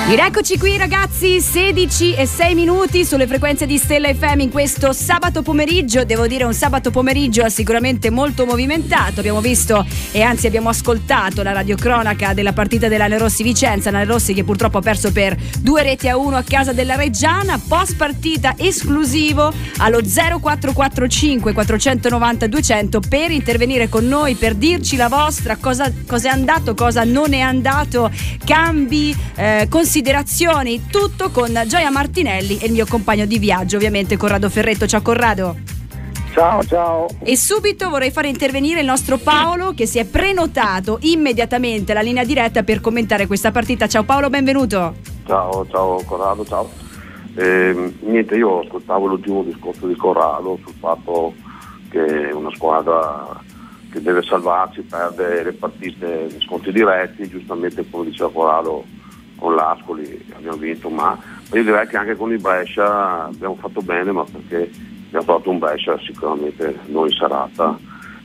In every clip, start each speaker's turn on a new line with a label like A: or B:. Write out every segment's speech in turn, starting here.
A: Eccoci qui ragazzi, 16:06 sulle frequenze di Stella FM in questo sabato pomeriggio. Devo dire un sabato pomeriggio sicuramente molto movimentato. Abbiamo visto e anzi abbiamo ascoltato la radiocronaca della partita dell'Anerossi Vicenza. L'Anerossi che purtroppo ha perso per 2-1 a casa della Reggiana. Post partita esclusivo allo 0445 490 200 per intervenire con noi, per dirci la vostra, cosa è andato, cosa non è andato, cambi, considerazioni, tutto con Gioia Martinelli e il mio compagno di viaggio, ovviamente Corrado Ferretto. Ciao Corrado.
B: Ciao.
A: E subito vorrei fare intervenire il nostro Paolo, che si è prenotato immediatamente la linea diretta per commentare questa partita. Ciao Paolo, benvenuto.
C: Ciao Corrado, ciao. Niente, io ascoltavo l'ultimo discorso di Corrado sul fatto che una squadra che deve salvarsi perde le partite di scontri diretti. Giustamente, come diceva Corrado, con l'Ascoli abbiamo vinto, ma io direi che anche con il Brescia abbiamo fatto bene, ma perché abbiamo trovato un Brescia sicuramente non in serata.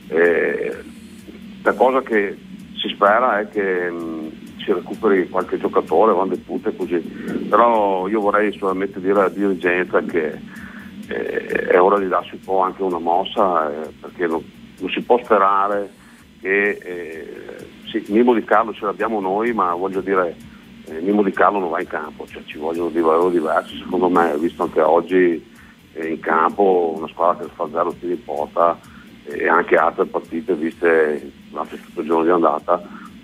C: La cosa che si spera è che si recuperi qualche giocatore, Van de Put e così, però io vorrei solamente dire alla dirigenza che è ora di darsi un po' anche una mossa, perché non si può sperare che sì, Mimmo Di Carlo ce l'abbiamo noi, ma voglio dire, Mimmo Di Carlo non va in campo, cioè ci vogliono dei valori diversi secondo me, visto anche oggi in campo una squadra che fa 0 tiri in porta e anche altre partite viste l'altro giorno di andata.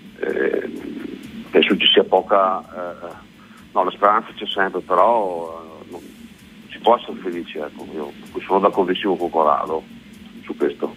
C: Penso ci sia poca la speranza c'è sempre, però non si può essere felici, ecco. Io sono d'accordissimo con Corrado su questo.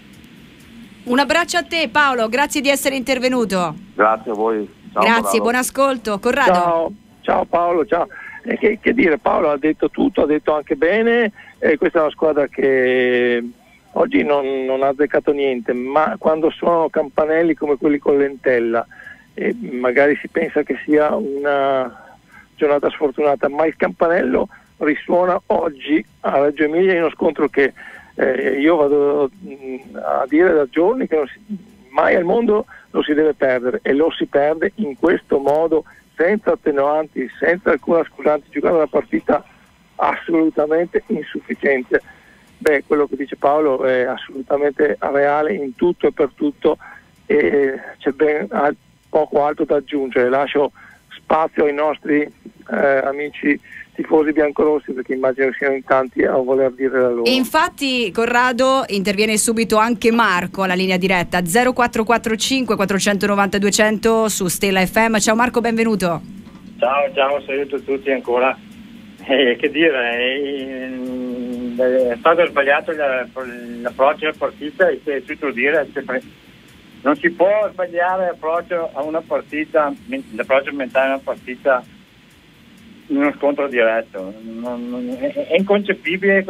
A: Un abbraccio a te Paolo, grazie di essere intervenuto.
C: Grazie a voi. Ciao,
A: grazie,
C: Corrado.
A: Buon ascolto. Corrado.
B: Ciao Paolo, ciao. Che dire, Paolo ha detto tutto, ha detto anche bene. Questa è una squadra che oggi non ha azzeccato niente, ma quando suonano campanelli come quelli con l'Entella, magari si pensa che sia una giornata sfortunata, ma il campanello risuona oggi a Reggio Emilia in uno scontro che io vado a dire da giorni che mai al mondo lo si deve perdere, e lo si perde in questo modo, senza attenuanti, senza alcuna scusante, giocando una partita assolutamente insufficiente. Quello che dice Paolo è assolutamente reale in tutto e per tutto, e c'è ben poco altro da aggiungere. Lascio spazio ai nostri amici tifosi biancorossi, perché immagino che siano in tanti a voler dire la loro.
A: E infatti Corrado interviene subito anche Marco alla linea diretta 0445 490 200 su Stella FM. Ciao Marco, benvenuto.
D: Ciao, saluto tutti ancora. Che dire, è stato sbagliato l'approccio alla partita, e c'è tutto da dire. Non si può sbagliare l'approccio a una partita, l'approccio mentale a una partita in uno scontro diretto. È inconcepibile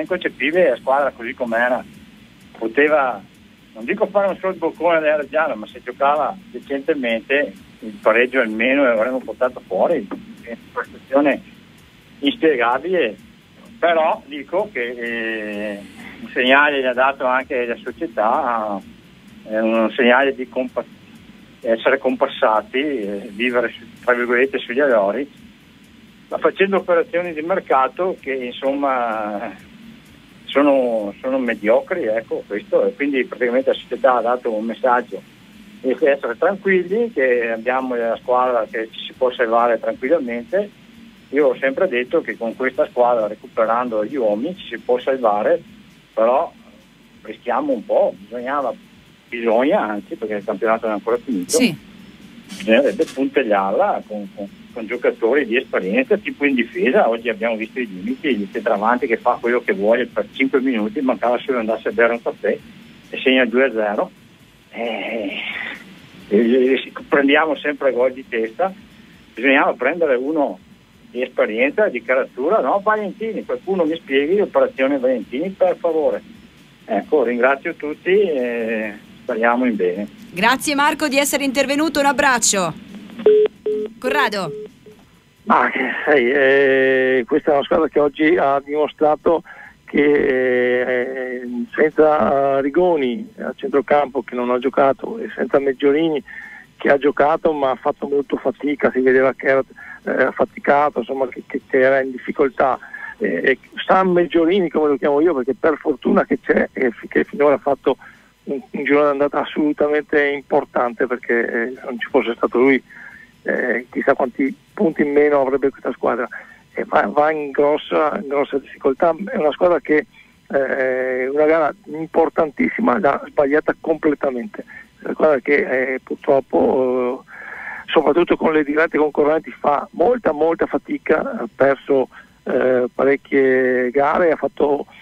D: la squadra così com'era. Poteva, non dico fare un solo boccone della Reggiana, ma se giocava decentemente il pareggio almeno l'avremmo portato fuori. È una prestazione inspiegabile, però dico che un segnale gli ha dato anche la società, un segnale di essere compassati, vivere tra virgolette sugli allori, ma facendo operazioni di mercato che insomma sono mediocri, ecco, questo. E quindi praticamente la società ha dato un messaggio di essere tranquilli, che abbiamo la squadra che ci si può salvare tranquillamente. Io ho sempre detto che con questa squadra, recuperando gli uomini, ci si può salvare, però rischiamo un po', bisogna anzi, perché il campionato non è ancora finito,
A: sì,
D: bisognerebbe puntegliarla con giocatori di esperienza, tipo in difesa. Oggi abbiamo visto i limiti, il centravanti che fa quello che vuole per 5 minuti, mancava solo andarsi a bere un caffè e segna 2-0. Prendiamo sempre gol di testa. Bisognava prendere uno di esperienza, di caratura, no? Valentini, qualcuno mi spieghi l'operazione Valentini, per favore. Ecco, ringrazio tutti e speriamo in bene.
A: Grazie Marco di essere intervenuto, un abbraccio. Corrado.
B: Questa è una squadra che oggi ha dimostrato che senza Rigoni a centrocampo, che non ha giocato, e senza Meggiorini, che ha giocato ma ha fatto molto fatica, si vedeva che era affaticato, insomma, che era in difficoltà. San Meggiolini, come lo chiamo io, perché per fortuna che c'è e che finora ha fatto un giro d'andata assolutamente importante, perché se non ci fosse stato lui chissà quanti punti in meno avrebbe questa squadra, e va in grossa difficoltà. È una squadra che una gara importantissima l'ha sbagliata completamente, è una squadra che purtroppo soprattutto con le dirette concorrenti fa molta fatica, ha perso parecchie gare, ha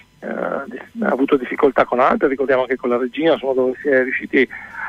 B: avuto difficoltà con altre, ricordiamo anche con la Regina, insomma, dove si è riusciti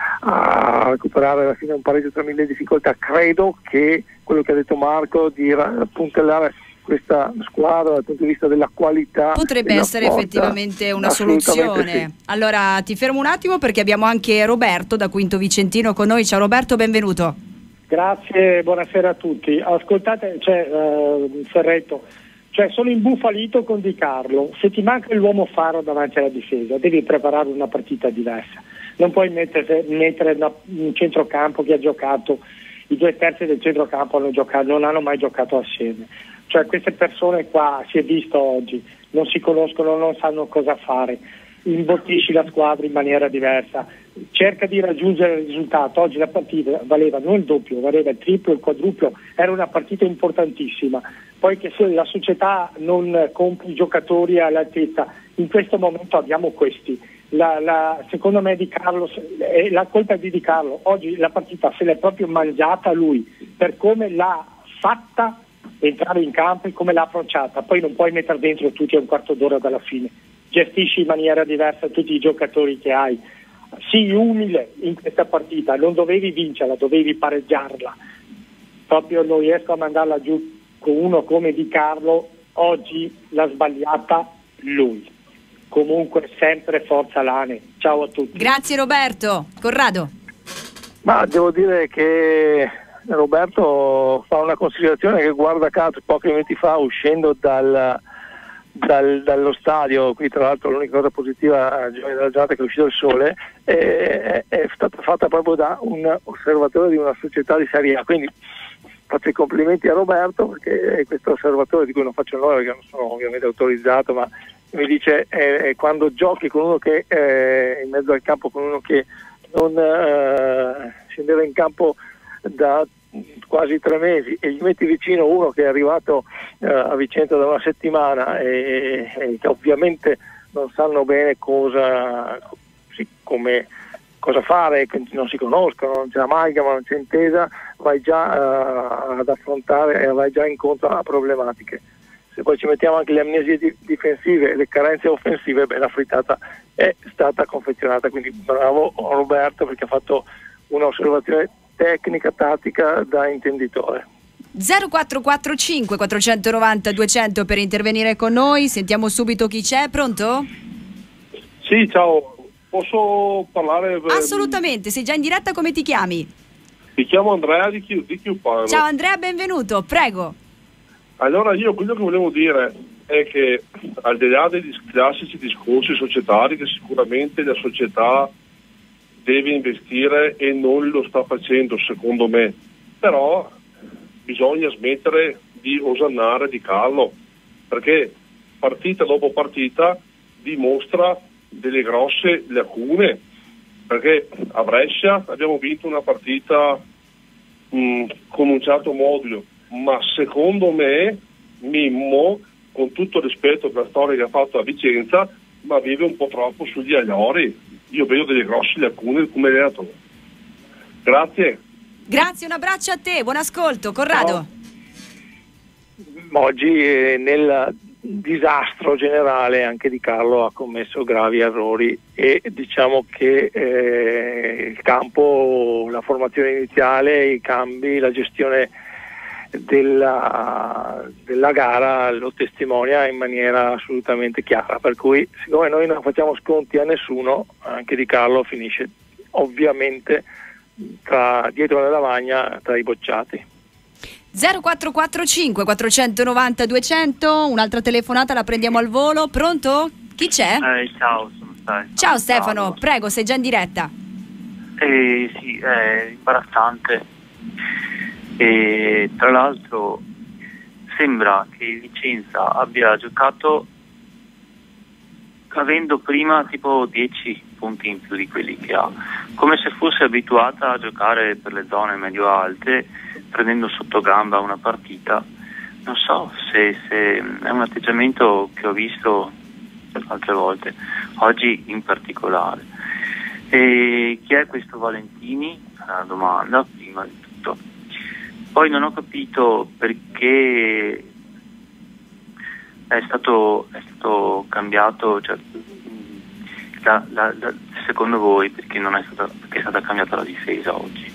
B: a recuperare alla fine un pareggio tra mille difficoltà. Credo che quello che ha detto Marco di puntellare questa squadra dal punto di vista della qualità
A: potrebbe essere effettivamente una soluzione. Sì. Allora ti fermo un attimo perché abbiamo anche Roberto da Quinto Vicentino con noi. Ciao Roberto, benvenuto.
E: Grazie, buonasera a tutti. Ascoltate, Ferretto, sono imbufalito con Di Carlo. Se ti manca l'uomo faro davanti alla difesa, devi preparare una partita diversa. Non puoi mettere un centrocampo che ha giocato, i 2/3 del centrocampo non hanno mai giocato assieme. Queste persone qua, si è visto oggi, non si conoscono, non sanno cosa fare. Imbottisci la squadra in maniera diversa, cerca di raggiungere il risultato. Oggi la partita valeva non il doppio, valeva il triplo, il quadruplo, era una partita importantissima. Poi che se la società non compri giocatori all'altezza, in questo momento abbiamo questi. Secondo me Di Carlo, la colpa è di Di Carlo. Oggi la partita se l'è proprio mangiata lui, per come l'ha fatta entrare in campo e come l'ha approcciata. Poi non puoi mettere dentro tutti a un quarto d'ora dalla fine. Gestisci in maniera diversa tutti i giocatori che hai. Sii umile in questa partita, non dovevi vincerla, dovevi pareggiarla. Proprio non riesco a mandarla giù con uno come Di Carlo. Oggi l'ha sbagliata lui. Comunque sempre forza Lane. Ciao a tutti.
A: Grazie Roberto. Corrado.
B: Ma devo dire che Roberto fa una considerazione che, guarda caso, pochi minuti fa, uscendo dallo stadio, qui tra l'altro l'unica cosa positiva della giornata è che è uscito il sole, è stata fatta proprio da un osservatore di una società di Serie A, quindi faccio i complimenti a Roberto, perché è questo osservatore di cui non faccio il nome perché non sono ovviamente autorizzato, ma mi dice quando giochi con uno che in mezzo al campo, con uno che non scendeva in campo da quasi 3 mesi, e gli metti vicino uno che è arrivato a Vicenza da una settimana e che ovviamente non sanno bene cosa fare, che non si conoscono, non c'è amalgama, non c'è intesa, vai già ad affrontare e vai già incontro a problematiche. Se poi ci mettiamo anche le amnesie difensive e le carenze offensive, la frittata è stata confezionata. Quindi bravo Roberto, perché ha fatto un'osservazione tecnica, tattica da intenditore.
A: 0445 490 200 per intervenire con noi. Sentiamo subito chi c'è. Pronto?
F: Sì, ciao. Posso parlare?
A: Assolutamente, sei già in diretta, come ti chiami?
F: Mi chiamo Andrea di Chiuparo.
A: Ciao Andrea, benvenuto, prego.
F: Allora, io quello che volevo dire è che, al di là degli classici discorsi societari, che sicuramente la società deve investire e non lo sta facendo secondo me, però bisogna smettere di osannare Di Carlo, perché partita dopo partita dimostra delle grosse lacune, perché a Brescia abbiamo vinto una partita con un certo modulo, ma secondo me Mimmo, con tutto il rispetto per la storia che ha fatto a Vicenza, ma vive un po' troppo sugli aiori. Io vedo delle grosse lacune come allenatore. Grazie.
A: Grazie, un abbraccio a te, buon ascolto. Corrado.
B: Oggi nel disastro generale anche Di Carlo ha commesso gravi errori, e diciamo che il campo, la formazione iniziale, i cambi, la gestione della gara lo testimonia in maniera assolutamente chiara, per cui siccome noi non facciamo sconti a nessuno, anche Di Carlo finisce ovviamente dietro la lavagna tra i bocciati.
A: 0445 490 200, un'altra telefonata la prendiamo al volo. Pronto? Chi c'è?
G: Ciao, sono Stefano.
A: Ciao Stefano, prego, sei già in diretta.
G: Sì, è imbarazzante. E tra l'altro sembra che il Vicenza abbia giocato avendo prima tipo 10 punti in più di quelli che ha, come se fosse abituata a giocare per le zone medio-alte, prendendo sotto gamba una partita. Non so se è un atteggiamento che ho visto altre volte, oggi in particolare. E chi è questo Valentini? È una domanda, prima di tutto. Poi non ho capito perché è stato cambiato, cioè, secondo voi perché è stata cambiata la difesa oggi.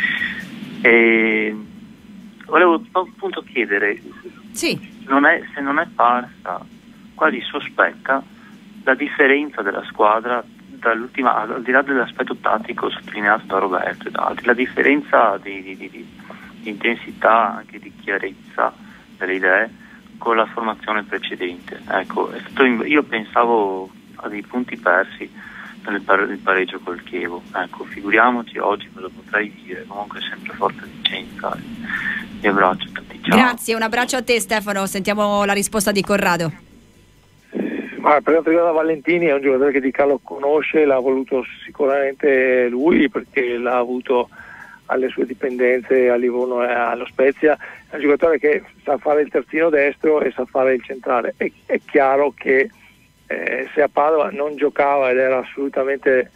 G: E volevo appunto chiedere
A: sì.
G: se non è parsa quasi sospetta la differenza della squadra dall'ultima, al di là dell'aspetto tattico sottolineato da Roberto e da altri, la differenza di intensità, anche di chiarezza delle idee con la formazione precedente. Ecco, io pensavo a dei punti persi nel pareggio col Chievo. Ecco, figuriamoci oggi cosa potrei dire. Comunque sempre forte Vicenza. Vi abbraccio a tutti. Ciao.
A: Grazie, un abbraccio a te Stefano. Sentiamo la risposta di Corrado.
B: Ma per quanto riguarda Valentini, è un giocatore che Di Carlo conosce, l'ha voluto sicuramente lui perché l'ha avuto alle sue dipendenze a Livorno e allo Spezia. È un giocatore che sa fare il terzino destro e sa fare il centrale. È chiaro che se a Padova non giocava ed era assolutamente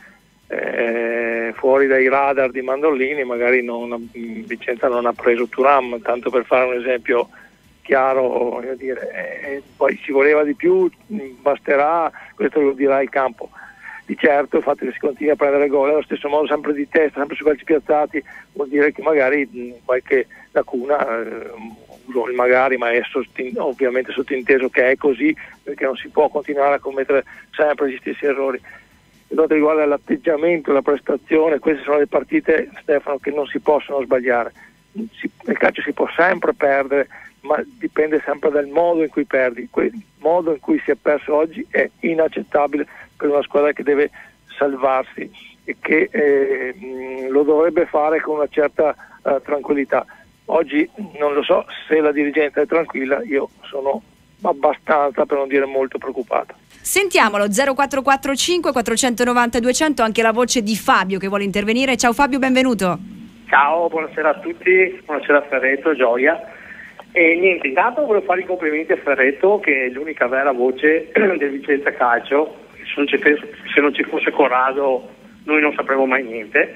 B: fuori dai radar di Mandolini, magari Vicenza non ha preso Thuram, tanto per fare un esempio chiaro, voglio dire, poi si voleva di più, basterà, questo lo dirà il campo. Di certo il fatto che si continui a prendere gol allo stesso modo, sempre di testa, sempre su calci piazzati, vuol dire che magari qualche lacuna, uso il magari, ma è ovviamente sottinteso che è così, perché non si può continuare a commettere sempre gli stessi errori. Per quanto riguarda l'atteggiamento, la prestazione, queste sono le partite, Stefano, che non si possono sbagliare. Nel calcio si può sempre perdere, ma dipende sempre dal modo in cui perdi. Quel modo in cui si è perso oggi è inaccettabile per una squadra che deve salvarsi e che lo dovrebbe fare con una certa tranquillità. Oggi non lo so se la dirigenza è tranquilla, io sono abbastanza, per non dire molto, preoccupato.
A: Sentiamolo, 0445 490 200, anche la voce di Fabio che vuole intervenire. Ciao Fabio, benvenuto.
H: Ciao, buonasera a tutti, buonasera a Ferretto, Gioia. E niente, intanto volevo fare i complimenti a Ferretto, che è l'unica vera voce del Vicenza Calcio. Se non ci fosse Corrado noi non sapremo mai niente.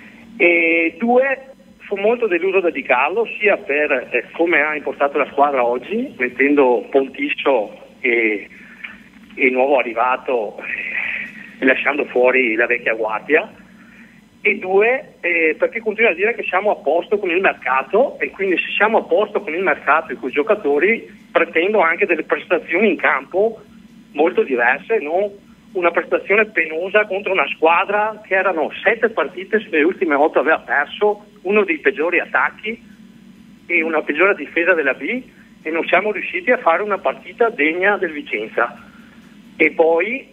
H: E due, sono molto deluso da Di Carlo, sia per come ha impostato la squadra oggi, mettendo Pontisso e il nuovo arrivato e lasciando fuori la vecchia guardia, e due, perché continua a dire che siamo a posto con il mercato, e quindi se siamo a posto con il mercato e con i giocatori pretendo anche delle prestazioni in campo molto diverse, non una prestazione penosa contro una squadra che erano 7 partite, sulle ultime 8 aveva perso, uno dei peggiori attacchi e una peggiore difesa della B, e non siamo riusciti a fare una partita degna del Vicenza. E poi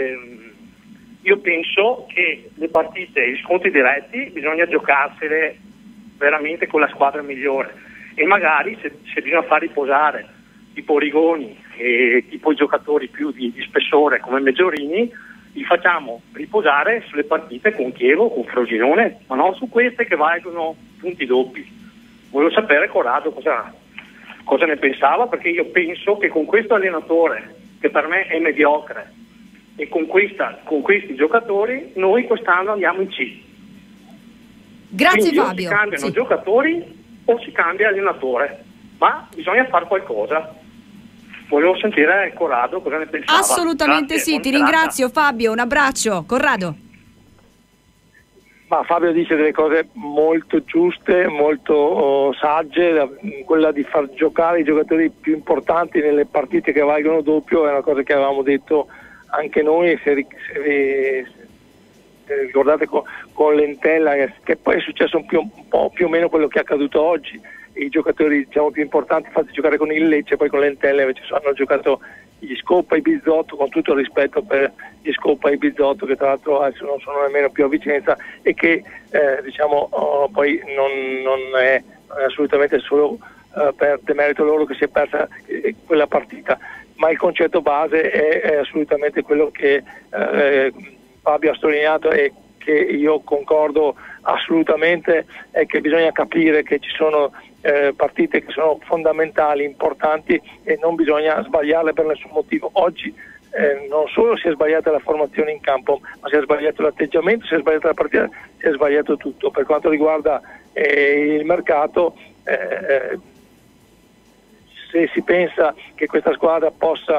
H: io penso che le partite, gli scontri diretti, bisogna giocarsele veramente con la squadra migliore, e magari se bisogna far riposare tipo Rigoni e tipo i giocatori più di spessore come Meggiorini, li facciamo riposare sulle partite con Chievo, con Frosinone, ma non su queste che valgono punti doppi. Volevo sapere Corrado cosa ne pensava, perché io penso che con questo allenatore, che per me è mediocre, e con questi giocatori noi quest'anno andiamo in C.
A: Grazie.
H: Quindi
A: Fabio.
H: O si cambiano giocatori o si cambia allenatore, ma bisogna fare qualcosa. Volevo sentire Corrado cosa ne pensava.
A: Assolutamente. Grazie, sì, ti ringrazio Fabio, un abbraccio. Corrado.
B: Ma Fabio dice delle cose molto giuste, molto sagge, quella di far giocare i giocatori più importanti nelle partite che valgono doppio è una cosa che avevamo detto anche noi, se ricordate con Lentella, che poi è successo un po' più o meno quello che è accaduto oggi. I giocatori, diciamo, più importanti fatti giocare con il Lecce, poi con Lentella invece hanno giocato gli Scoppa e Bizzotto, con tutto il rispetto per gli Scoppa e Bizzotto, che tra l'altro adesso non sono nemmeno più a Vicenza, e che poi non è assolutamente solo per demerito loro che si è persa quella partita, ma il concetto base è assolutamente quello che Fabio ha sottolineato e che io concordo assolutamente, è che bisogna capire che ci sono partite che sono fondamentali, importanti, e non bisogna sbagliarle per nessun motivo. Oggi non solo si è sbagliata la formazione in campo, ma si è sbagliato l'atteggiamento, si è sbagliata la partita, si è sbagliato tutto. Per quanto riguarda il mercato, se si pensa che questa squadra possa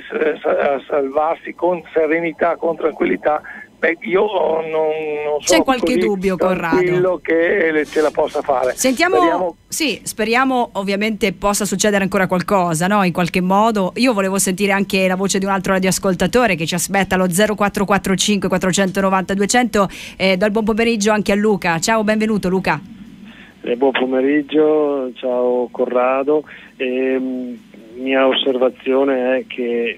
B: salvarsi con serenità, con tranquillità, io non sono
A: c'è qualche dubbio, Corrado,
B: che ce la possa fare.
A: Speriamo ovviamente possa succedere ancora qualcosa, no? In qualche modo. Io volevo sentire anche la voce di un altro radioascoltatore che ci aspetta allo 0445 490 200. Do il buon pomeriggio anche a Luca. Ciao, benvenuto Luca.
I: Buon pomeriggio, ciao Corrado. Mia osservazione è che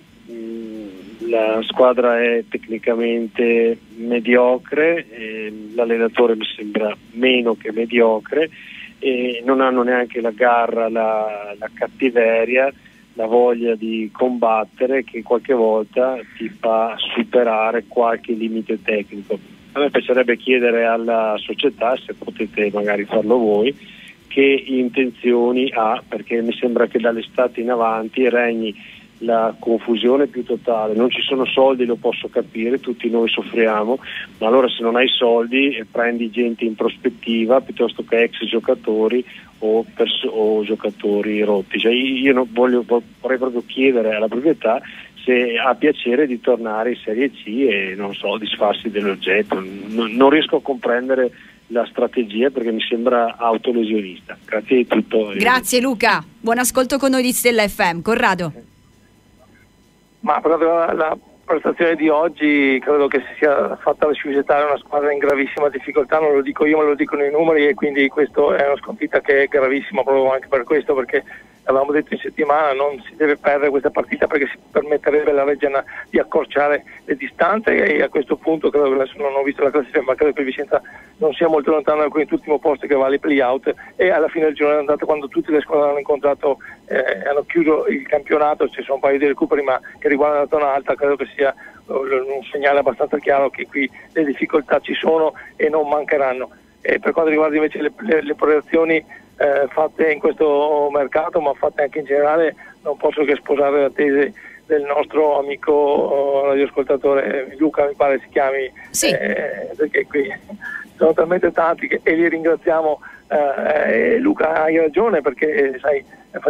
I: la squadra è tecnicamente mediocre, l'allenatore mi sembra meno che mediocre, e non hanno neanche la garra, la cattiveria, la voglia di combattere che qualche volta ti fa superare qualche limite tecnico. A me piacerebbe chiedere alla società, se potete magari farlo voi, che intenzioni ha, perché mi sembra che dall'estate in avanti regni la confusione più totale. Non ci sono soldi, lo posso capire, tutti noi soffriamo, ma allora se non hai soldi prendi gente in prospettiva piuttosto che ex giocatori o giocatori rotti. Cioè, io vorrei proprio chiedere alla proprietà se ha piacere di tornare in Serie C e non so, disfarsi dell'oggetto. Non riesco a comprendere la strategia perché mi sembra autolesionista. Grazie di tutto.
A: Grazie Luca, buon ascolto con noi di Stella FM. Corrado.
B: Ma proprio la prestazione di oggi credo che si sia fatta sciugettare una squadra in gravissima difficoltà, non lo dico io ma lo dicono i numeri, e quindi questo è una sconfitta che è gravissima proprio anche per questo, perché avevamo detto in settimana non si deve perdere questa partita perché si permetterebbe alla Reggiana di accorciare le distanze, e a questo punto credo che adesso non ho visto la classifica, ma credo che il Vicenza non sia molto lontano da quell'ultimo posto che va alle play-out, e alla fine del giorno è andata quando tutte le squadre hanno incontrato hanno chiuso il campionato. Ci sono un paio di recuperi ma che riguardano la zona alta, credo che sia un segnale abbastanza chiaro che qui le difficoltà ci sono e non mancheranno. E per quanto riguarda invece le proiezioni fatte in questo mercato, ma fatte anche in generale, non posso che sposare la tesi del nostro amico radioascoltatore Luca, mi pare si chiami,
A: sì.
B: Perché qui sono talmente tanti e li ringraziamo. Luca, hai ragione, perché sai,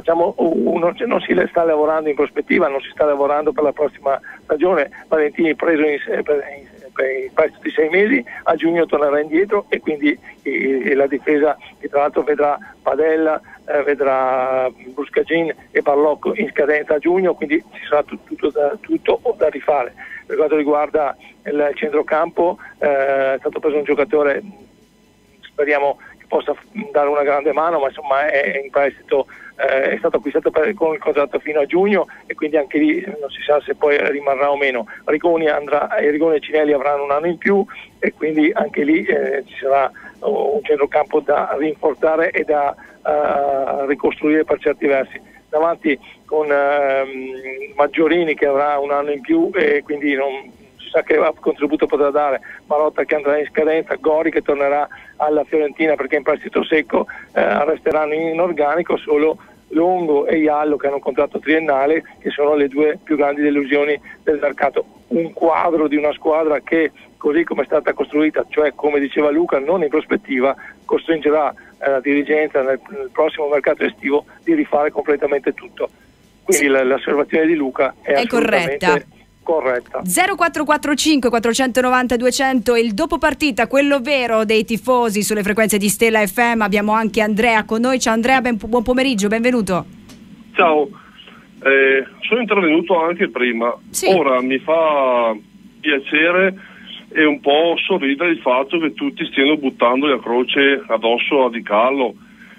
B: non si sta lavorando in prospettiva, non si sta lavorando per la prossima stagione. Valentini preso per il prezzo di 6 mesi, a giugno tornerà indietro, e quindi la difesa, che tra l'altro vedrà Padella, vedrà Buscagin e Barlocco in scadenza a giugno, quindi ci sarà tutto da rifare. Per quanto riguarda il centrocampo, è stato preso un giocatore, speriamo che possa dare una grande mano, ma insomma è in prestito, è stato acquistato con il contratto fino a giugno, e quindi anche lì non si sa se poi rimarrà o meno. Rigoni e Cinelli avranno un anno in più, e quindi anche lì ci sarà un centrocampo da rinforzare e da ricostruire per certi versi. Davanti con Maggiorini che avrà un anno in più, e quindi non si sa che contributo potrà dare, Marotta che andrà in scadenza, Gori che tornerà alla Fiorentina perché in prestito secco, resteranno in organico solo Longo e Iallo che hanno un contratto triennale, che sono le due più grandi delusioni del mercato. Un quadro di una squadra che, così come è stata costruita, cioè come diceva Luca, non in prospettiva, costringerà la dirigenza nel prossimo mercato estivo di rifare completamente tutto. Quindi l'osservazione di Luca è assolutamente corretta.
A: 0445 490 200, il dopo partita, quello vero dei tifosi sulle frequenze di Stella FM. Abbiamo anche Andrea con noi. Ciao Andrea, buon pomeriggio, benvenuto.
F: Ciao, sono intervenuto anche prima.
A: Sì.
F: Ora mi fa piacere e un po' sorridere il fatto che tutti stiano buttando la croce addosso a Di Carlo.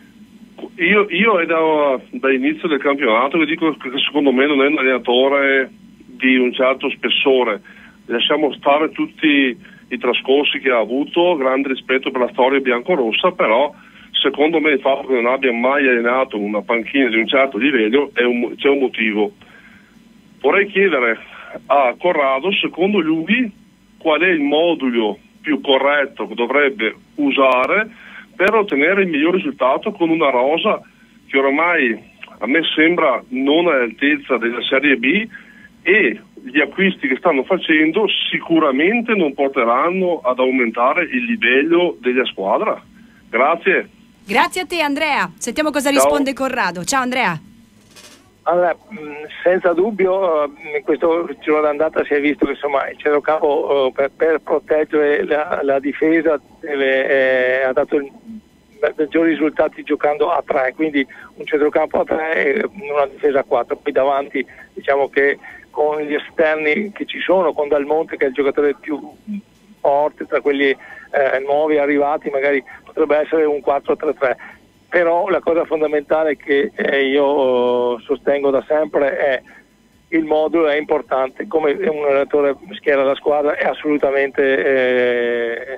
F: Io è da inizio del campionato che dico che secondo me non è un allenatore di un certo spessore. Lasciamo stare tutti i trascorsi che ha avuto, grande rispetto per la storia biancorossa, però secondo me il fatto che non abbia mai allenato una panchina di un certo livello c'è un motivo. Vorrei chiedere a Corrado, secondo lui, qual è il modulo più corretto che dovrebbe usare per ottenere il miglior risultato con una rosa che ormai a me sembra non all'altezza della Serie B, e gli acquisti che stanno facendo sicuramente non porteranno ad aumentare il livello della squadra. Grazie.
A: Grazie a te Andrea, sentiamo cosa risponde Corrado. Ciao Andrea.
B: Allora, senza dubbio in questo giro d'andata si è visto che insomma il centrocampo per proteggere la difesa ha dato maggiori risultati giocando a 3, quindi un centrocampo a 3 e una difesa a 4. Poi davanti diciamo che con gli esterni che ci sono, con Dal Monte che è il giocatore più forte tra quelli nuovi arrivati, magari potrebbe essere un 4-3-3. Però la cosa fondamentale che io sostengo da sempre è il modulo è importante, come un allenatore schiera la squadra è assolutamente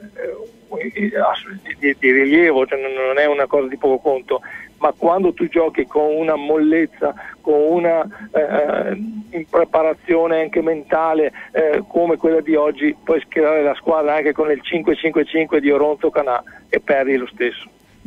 B: di rilievo, cioè non è una cosa di poco conto, ma quando tu giochi con una mollezza, con una impreparazione anche mentale come quella di oggi, puoi schierare la squadra anche con il 5-5-5 di Oronzo Canà e perdi lo stesso.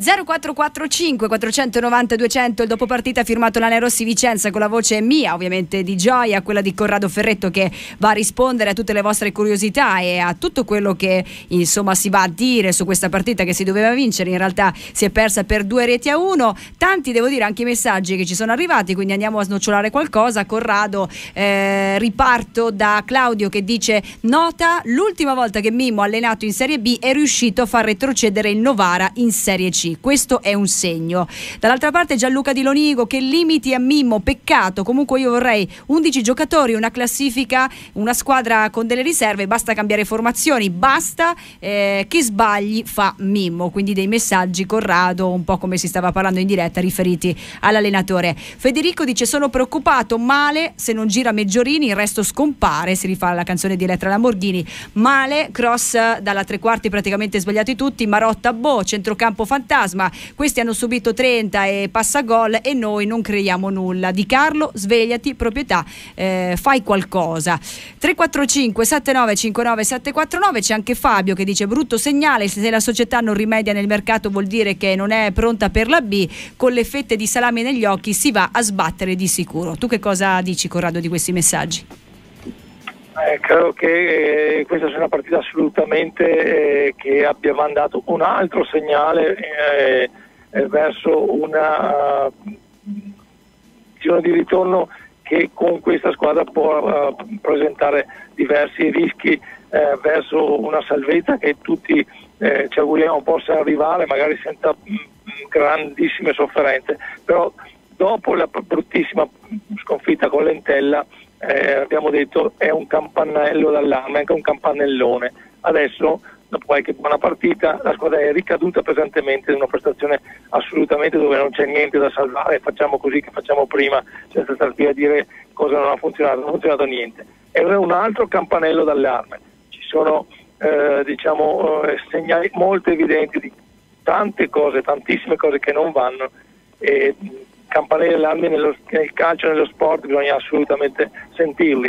A: 0445 490 200 il dopo partita firmato Lane Rossi Vicenza, con la voce mia ovviamente di Gioia, quella di Corrado Ferretto, che va a rispondere a tutte le vostre curiosità e a tutto quello che insomma si va a dire su questa partita che si doveva vincere, in realtà si è persa per 2-1. Tanti, devo dire, anche i messaggi che ci sono arrivati, quindi andiamo a snocciolare qualcosa. Corrado, riparto da Claudio che dice: nota, l'ultima volta che Mimmo ha allenato in Serie B è riuscito a far retrocedere il Novara in Serie C. Questo è un segno. Dall'altra parte Gianluca Di Lonigo: che limiti a Mimmo, peccato, comunque io vorrei 11 giocatori, una classifica, una squadra con delle riserve, basta cambiare formazioni, basta che sbagli fa Mimmo. Quindi dei messaggi, Corrado, un po' come si stava parlando in diretta, riferiti all'allenatore. Federico dice: sono preoccupato, male, se non gira Meggiorini il resto scompare, si rifà alla canzone di Elettra Lamborghini. Male, cross dalla tre quarti praticamente sbagliati tutti, Marotta centrocampo fantastico, questi hanno subito 30 e passa gol e noi non creiamo nulla. Di Carlo, svegliati, proprietà, fai qualcosa. 345 79 59 749. C'è anche Fabio che dice: brutto segnale, se la società non rimedia nel mercato vuol dire che non è pronta per la B, con le fette di salame negli occhi si va a sbattere di sicuro. Tu che cosa dici, Corrado, di questi messaggi?
B: Credo che questa sia una partita assolutamente che abbia mandato un altro segnale verso una giro di ritorno che con questa squadra può presentare diversi rischi verso una salvezza che tutti ci auguriamo possa arrivare, magari senza grandissime sofferenze. Però dopo la bruttissima sconfitta con l'Entella abbiamo detto è un campanello d'allarme, anche un campanellone. Adesso, dopo qualche buona partita, la squadra è ricaduta pesantemente in una prestazione assolutamente dove non c'è niente da salvare, facciamo così che facciamo prima, senza star qui a dire cosa non ha funzionato niente. È un altro campanello d'allarme. Ci sono segnali molto evidenti di tante cose, tantissime cose che non vanno. Campanelli d'allarme nel calcio e nello sport bisogna assolutamente sentirli.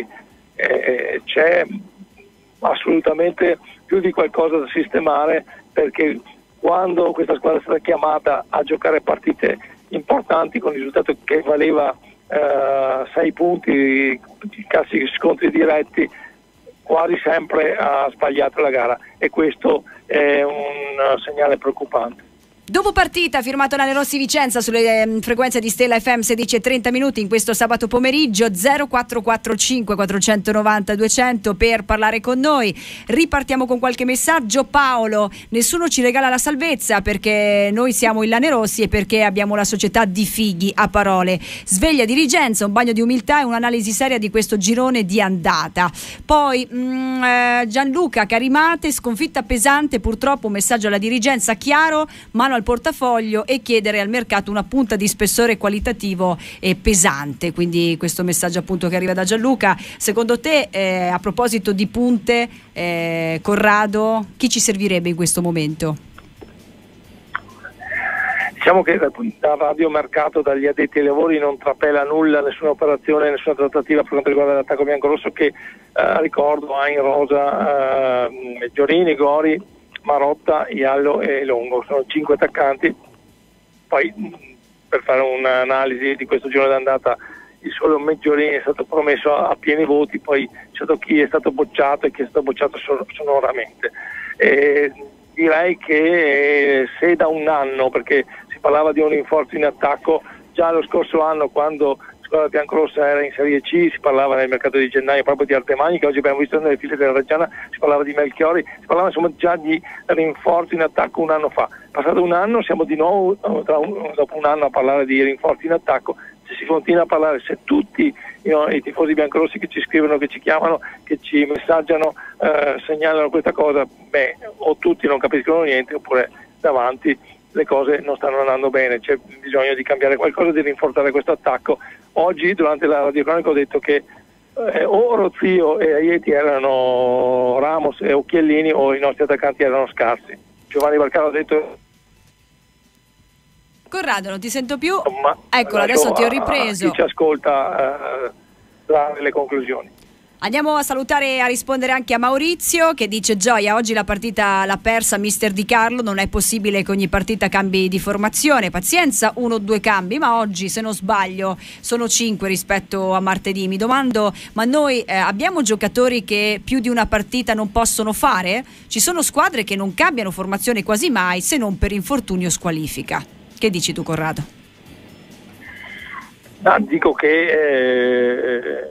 B: C'è assolutamente più di qualcosa da sistemare, perché quando questa squadra è stata chiamata a giocare partite importanti con il risultato che valeva 6 punti, classici scontri diretti, quasi sempre ha sbagliato la gara, e questo è un segnale preoccupante.
A: Dopo partita firmato Lane Rossi Vicenza sulle frequenze di Stella FM 16:30 in questo sabato pomeriggio. 0445 490 200 per parlare con noi. Ripartiamo con qualche messaggio. Paolo: nessuno ci regala la salvezza perché noi siamo il Lane Rossi e perché abbiamo la società di fighi, a parole. Sveglia dirigenza, un bagno di umiltà e un'analisi seria di questo girone di andata. Poi Gianluca Carimate: sconfitta pesante, purtroppo un messaggio alla dirigenza chiaro, mano al portafoglio e chiedere al mercato una punta di spessore qualitativo e pesante. Quindi questo messaggio appunto che arriva da Gianluca. Secondo te, a proposito di punte, Corrado, chi ci servirebbe in questo momento?
B: Diciamo che dal radiomercato, dagli addetti ai lavori non trapela nulla, nessuna operazione, nessuna trattativa per quanto riguarda l'attacco biancorosso che ricordo ha in rosa Meggiorini, Gori, Marotta, Iallo e Longo. Sono 5 attaccanti. Poi per fare un'analisi di questo girone d'andata, il solo Meggiorini è stato promesso a pieni voti, poi c'è stato chi è stato bocciato e chi è stato bocciato sonoramente. Direi che se da un anno, perché si parlava di un rinforzo in attacco già lo scorso anno quando la squadra biancorossa era in Serie C, si parlava nel mercato di gennaio proprio di Artemagni, che oggi abbiamo visto nelle file della Reggiana, si parlava di Melchiori, si parlava insomma già di rinforzo in attacco un anno fa. Passato un anno siamo di nuovo dopo un anno a parlare di rinforzi in attacco. Se si continua a parlare, se tutti i tifosi biancorossi che ci scrivono, che ci chiamano, che ci messaggiano, segnalano questa cosa, o tutti non capiscono niente oppure davanti le cose non stanno andando bene, c'è bisogno di cambiare qualcosa, di rinforzare questo attacco. Oggi durante la radiocronaca ho detto che o Rozio e Aieti erano Ramos e Occhiellini o i nostri attaccanti erano scarsi. Giovanni Valcaro ha detto...
A: Corrado, non ti sento più. Eccolo, adesso ti ho ripreso.
B: Chi ci ascolta trarre le conclusioni.
A: Andiamo a salutare e a rispondere anche a Maurizio che dice: Gioia, oggi la partita l'ha persa mister Di Carlo, non è possibile che ogni partita cambi di formazione, pazienza, 1 o 2 cambi, ma oggi se non sbaglio sono 5 rispetto a martedì. Mi domando, ma noi abbiamo giocatori che più di una partita non possono fare? Ci sono squadre che non cambiano formazione quasi mai, se non per infortunio o squalifica. Che dici tu, Corrado?
B: Dico che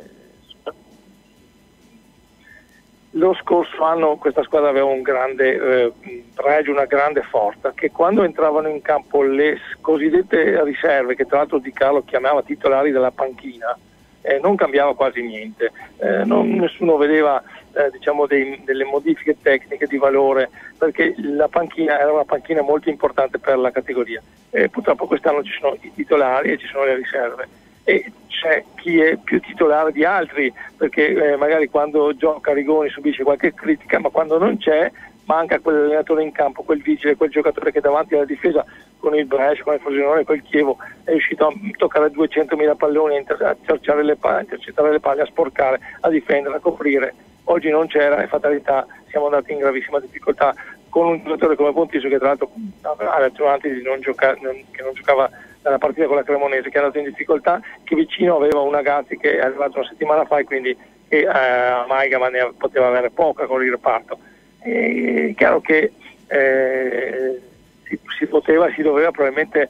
B: lo scorso anno questa squadra aveva un grande pregio, una grande forza, che quando entravano in campo le cosiddette riserve, che tra l'altro Di Carlo chiamava titolari della panchina, non cambiava quasi niente, nessuno vedeva delle modifiche tecniche di valore, perché la panchina era una panchina molto importante per la categoria. Purtroppo quest'anno ci sono i titolari e ci sono le riserve, e c'è chi è più titolare di altri, perché magari quando gioca Rigoni subisce qualche critica, ma quando non c'è manca quell'allenatore in campo, quel vigile, quel giocatore che davanti alla difesa con il Brescia, con il Frosinone, con il Chievo è riuscito a toccare 200.000 palloni, a intercettare le palle, a sporcare, a difendere, a coprire. Oggi non c'era e fatalità, siamo andati in gravissima difficoltà con un giocatore come Pontiso, che tra l'altro aveva attenuanti che non giocava nella partita con la Cremonese, che è andato in difficoltà, che vicino aveva un Agazzi che è arrivato una settimana fa e quindi Amalgama ne poteva avere poca con il reparto. È chiaro che si poteva e si doveva probabilmente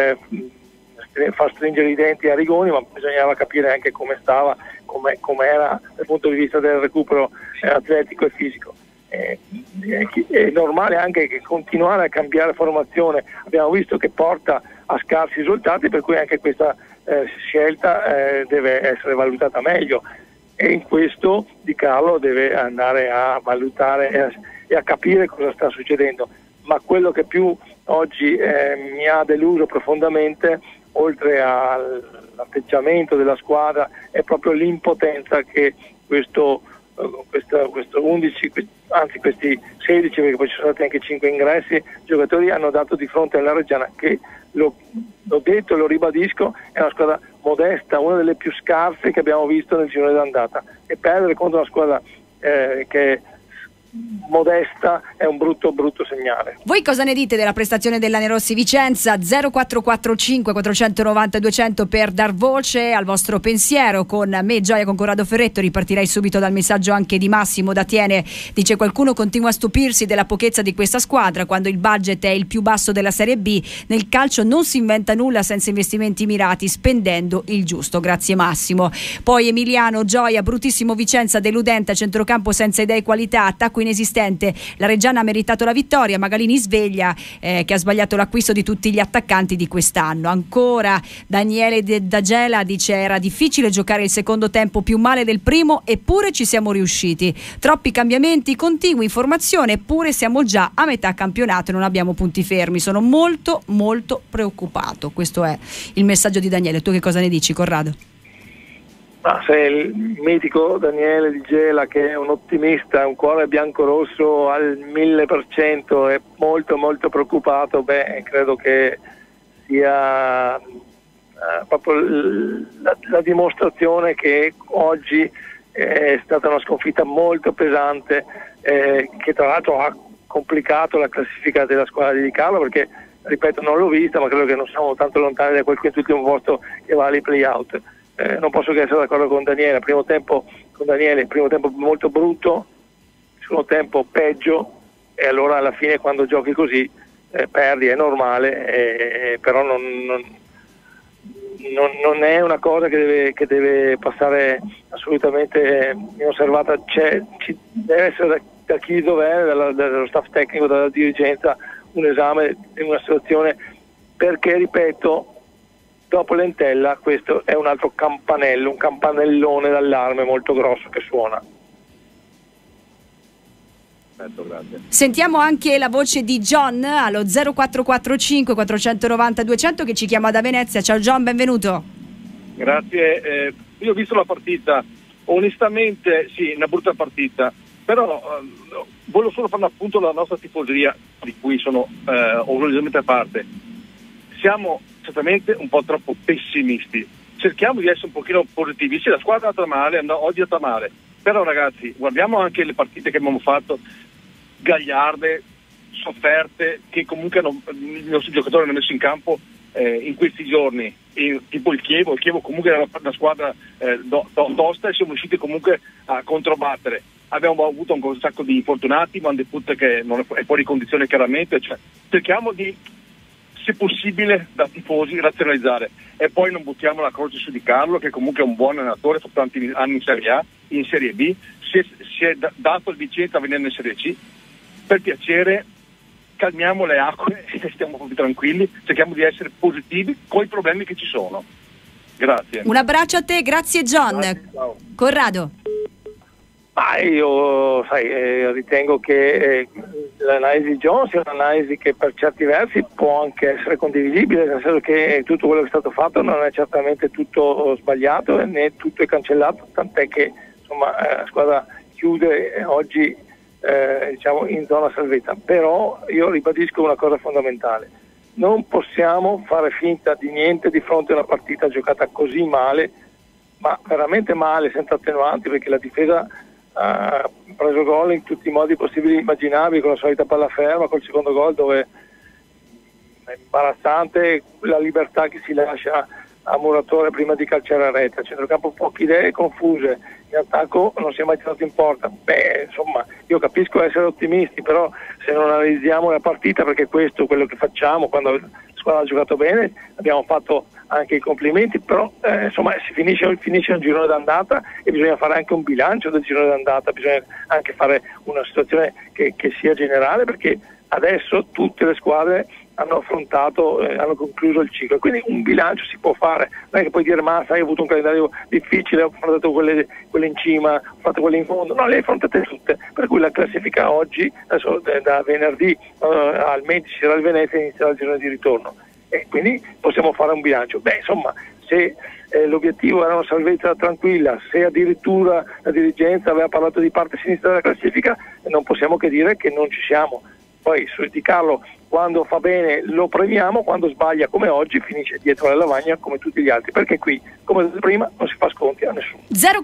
B: far stringere i denti a Rigoni, ma bisognava capire anche come stava, come era dal punto di vista del recupero atletico e fisico. È normale anche che continuare a cambiare formazione, abbiamo visto che porta a scarsi risultati, per cui anche questa scelta deve essere valutata meglio, e in questo Di Carlo deve andare a valutare e a capire cosa sta succedendo. Ma quello che più oggi mi ha deluso profondamente, oltre all'atteggiamento della squadra, è proprio l'impotenza che questo 11, anzi questi 16, perché poi ci sono stati anche 5 ingressi, giocatori hanno dato di fronte alla Reggiana, che l'ho detto e lo ribadisco, è una squadra modesta, una delle più scarse che abbiamo visto nel girone d'andata, e perdere contro una squadra che è modesta è un brutto segnale.
A: Voi cosa ne dite della prestazione della Nerossi Vicenza? 0445 490 200 per dar voce al vostro pensiero. Con me, Gioia, con Corrado Ferretto. Ripartirei subito dal messaggio anche di Massimo da Tiene. Dice: qualcuno continua a stupirsi della pochezza di questa squadra quando il budget è il più basso della Serie B. Nel calcio non si inventa nulla senza investimenti mirati, spendendo il giusto. Grazie Massimo. Poi Emiliano: Gioia, bruttissimo Vicenza, deludente, centrocampo senza idee e qualità, attacco inesistente. La Reggiana ha meritato la vittoria. Magalini sveglia che ha sbagliato l'acquisto di tutti gli attaccanti di quest'anno. Ancora Daniele D'Agela dice: era difficile giocare il secondo tempo più male del primo, eppure ci siamo riusciti. Troppi cambiamenti continui in formazione, eppure siamo già a metà campionato e non abbiamo punti fermi. Sono molto preoccupato. Questo è il messaggio di Daniele. Tu che cosa ne dici, Corrado?
B: Se il mitico Daniele Di Gela, che è un ottimista, un cuore bianco-rosso al 1000%, è molto preoccupato, credo che sia proprio la dimostrazione che oggi è stata una sconfitta molto pesante, che tra l'altro ha complicato la classifica della squadra di Carlo, perché ripeto, non l'ho vista, ma credo che non siamo tanto lontani da quel quintultimo posto che vale i play-out. Non posso che essere d'accordo con Daniele. Primo tempo molto brutto, secondo tempo peggio, e allora alla fine quando giochi così perdi, è normale, però non è una cosa che deve passare assolutamente inosservata. Ci deve essere da chi dov'è, dallo staff tecnico, dalla dirigenza, un esame in una situazione, perché ripeto, dopo l'Entella questo è un altro campanello, un campanellone d'allarme molto grosso che suona.
F: Grazie.
A: Sentiamo anche la voce di John allo 0445 490 200 che ci chiama da Venezia. Ciao John, benvenuto.
F: Grazie, io ho visto la partita, onestamente sì, una brutta partita, però voglio solo fare un appunto alla nostra tifoseria, di cui sono orgogliosamente a parte. Siamo certamente un po' troppo pessimisti, cerchiamo di essere un pochino positivi. Sì, la squadra è andata male, oggi è andata male, però ragazzi guardiamo anche le partite che abbiamo fatto, gagliarde, sofferte, che comunque i nostri giocatori hanno messo in campo in questi giorni, tipo il Chievo comunque era una squadra tosta, e siamo riusciti comunque a controbattere. Abbiamo avuto un sacco di infortunati, Van de Putte che non è fuori condizione chiaramente, cioè cerchiamo di, se possibile, da tifosi razionalizzare, e poi non buttiamo la croce su Di Carlo, che comunque è un buon allenatore, fa tanti anni in Serie A, in Serie B, si è dato il Vicenza venendo in Serie C. Per piacere, calmiamo le acque e stiamo più tranquilli, cerchiamo di essere positivi con i problemi che ci sono. Grazie.
A: Un abbraccio a te, grazie John.
F: Grazie, ciao.
A: Corrado.
B: Io ritengo che l'analisi di John sia un'analisi che per certi versi può anche essere condivisibile, nel senso che tutto quello che è stato fatto non è certamente tutto sbagliato né tutto è cancellato, tant'è che insomma la squadra chiude oggi in zona salvezza. Però io ribadisco una cosa fondamentale: non possiamo fare finta di niente di fronte a una partita giocata così male, ma veramente male, senza attenuanti, perché la difesa ha preso gol in tutti i modi possibili e immaginabili, con la solita palla ferma, col secondo gol dove è imbarazzante la libertà che si lascia a Muratore prima di calciare a rete. A centrocampo poche idee, confuse, in attacco non si è mai tirato in porta. Insomma, io capisco essere ottimisti, però se non analizziamo la partita, perché questo è quello che facciamo quando la squadra ha giocato bene, abbiamo fatto anche i complimenti, però insomma si finisce un girone d'andata e bisogna fare anche un bilancio del girone d'andata, bisogna anche fare una situazione che sia generale, perché adesso tutte le squadre hanno affrontato, hanno concluso il ciclo, quindi un bilancio si può fare. Non è che puoi dire ma sai, ho avuto un calendario difficile, ho affrontato quelle in cima, ho fatto quelle in fondo, no, le hai affrontate tutte, per cui la classifica oggi, adesso da venerdì al 20 ci sarà il Venezia e inizierà il girone di ritorno, e quindi possiamo fare un bilancio. Insomma, se l'obiettivo era una salvezza tranquilla, se addirittura la dirigenza aveva parlato di parte sinistra della classifica, non possiamo che dire che non ci siamo. Poi su Di Carlo, quando fa bene lo premiamo, quando sbaglia come oggi finisce dietro la lavagna come tutti gli altri, perché qui, come ho detto prima, non si fa sconti a nessuno.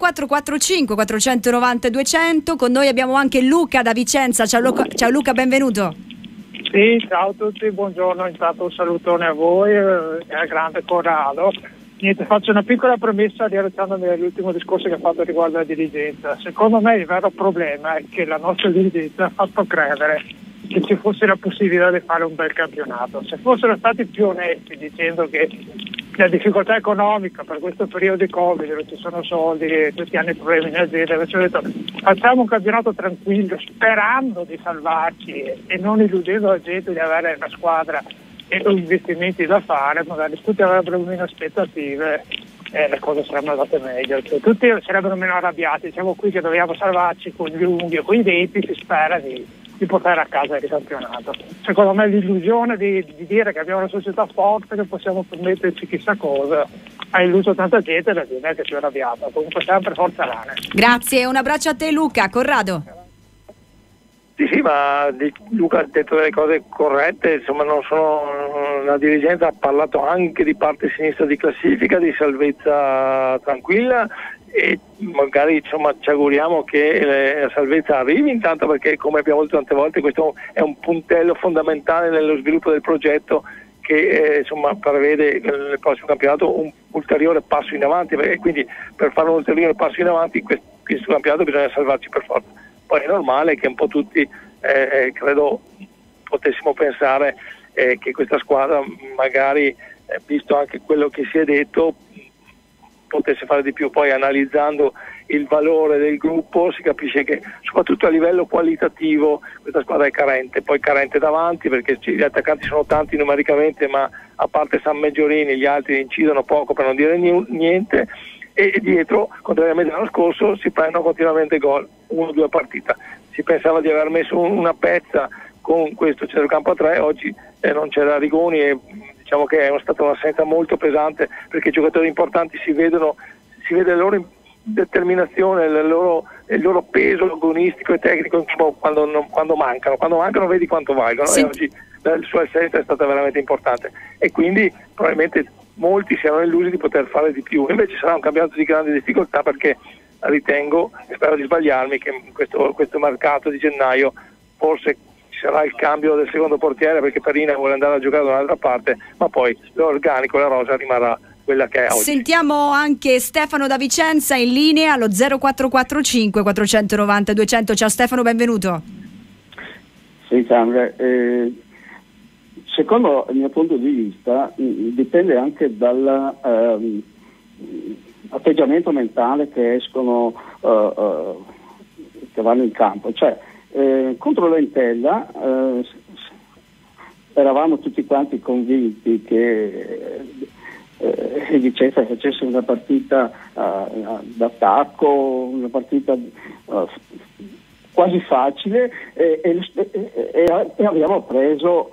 A: 0445 490 200, con noi abbiamo anche Luca da Vicenza. Ciao Luca, benvenuto.
E: Sì, ciao a tutti, buongiorno, intanto un salutone a voi e al grande Corrado. Niente, faccio una piccola premessa riallacciandomi all'ultimo discorso che ha fatto riguardo la dirigenza. Secondo me il vero problema è che la nostra dirigenza ha fatto credere che ci fosse la possibilità di fare un bel campionato. Se fossero stati più onesti dicendo che la difficoltà economica per questo periodo di Covid, non ci sono soldi, tutti hanno problemi in azienda, avessero detto facciamo un campionato tranquillo sperando di salvarci e non illudendo la gente di avere una squadra e investimenti da fare, magari tutti avrebbero meno aspettative e le cose sarebbero andate meglio, cioè, tutti sarebbero meno arrabbiati. Siamo qui che dobbiamo salvarci con gli unghi e con i denti, si spera di portare a casa il campionato. Secondo me l'illusione di dire che abbiamo una società forte, che possiamo permetterci chissà cosa, ha illuso tanta gente e la gente è che si è arrabbiata. Comunque sempre forza Lane.
A: Grazie, un abbraccio a te Luca. Corrado.
B: Sì, ma Luca ha detto delle cose corrette, insomma non sono la dirigenza ha parlato anche di parte sinistra di classifica, di salvezza tranquilla, e magari insomma ci auguriamo che la salvezza arrivi, intanto perché, come abbiamo detto tante volte, questo è un puntello fondamentale nello sviluppo del progetto che insomma prevede nel prossimo campionato un ulteriore passo in avanti, e quindi per fare un ulteriore passo in avanti in questo campionato bisogna salvarci per forza. Poi è normale che un po' tutti credo potessimo pensare che questa squadra magari, visto anche quello che si è detto, potesse fare di più. Poi analizzando il valore del gruppo si capisce che soprattutto a livello qualitativo questa squadra è carente, poi carente davanti perché gli attaccanti sono tanti numericamente, ma a parte San Meggiorini gli altri incidono poco, per non dire niente, e dietro, contrariamente all'anno scorso, si prendono continuamente gol, 1-2 partita. Si pensava di aver messo una pezza con questo centrocampo a 3, oggi non c'era Rigoni, e diciamo che è stata un'assenza molto pesante, perché i giocatori importanti si vede la loro determinazione, il loro peso agonistico e tecnico quando mancano vedi quanto valgono, sì. E oggi la sua assenza è stata veramente importante, e quindi probabilmente molti si erano illusi di poter fare di più. Invece sarà un campionato di grande difficoltà, perché ritengo, e spero di sbagliarmi, che questo mercato di gennaio forse ci sarà il cambio del secondo portiere, perché Perina vuole andare a giocare da un'altra parte, ma poi l'organico, la rosa rimarrà quella che è oggi.
A: Sentiamo anche Stefano da Vicenza in linea allo 0445 490 200. Ciao Stefano, benvenuto.
J: Sì, Sandra, secondo il mio punto di vista dipende anche dall'atteggiamento mentale che escono, che vanno in campo. Cioè, contro l'Entella eravamo tutti quanti convinti che il Vicenza facesse una partita d'attacco, una partita quasi facile, e abbiamo preso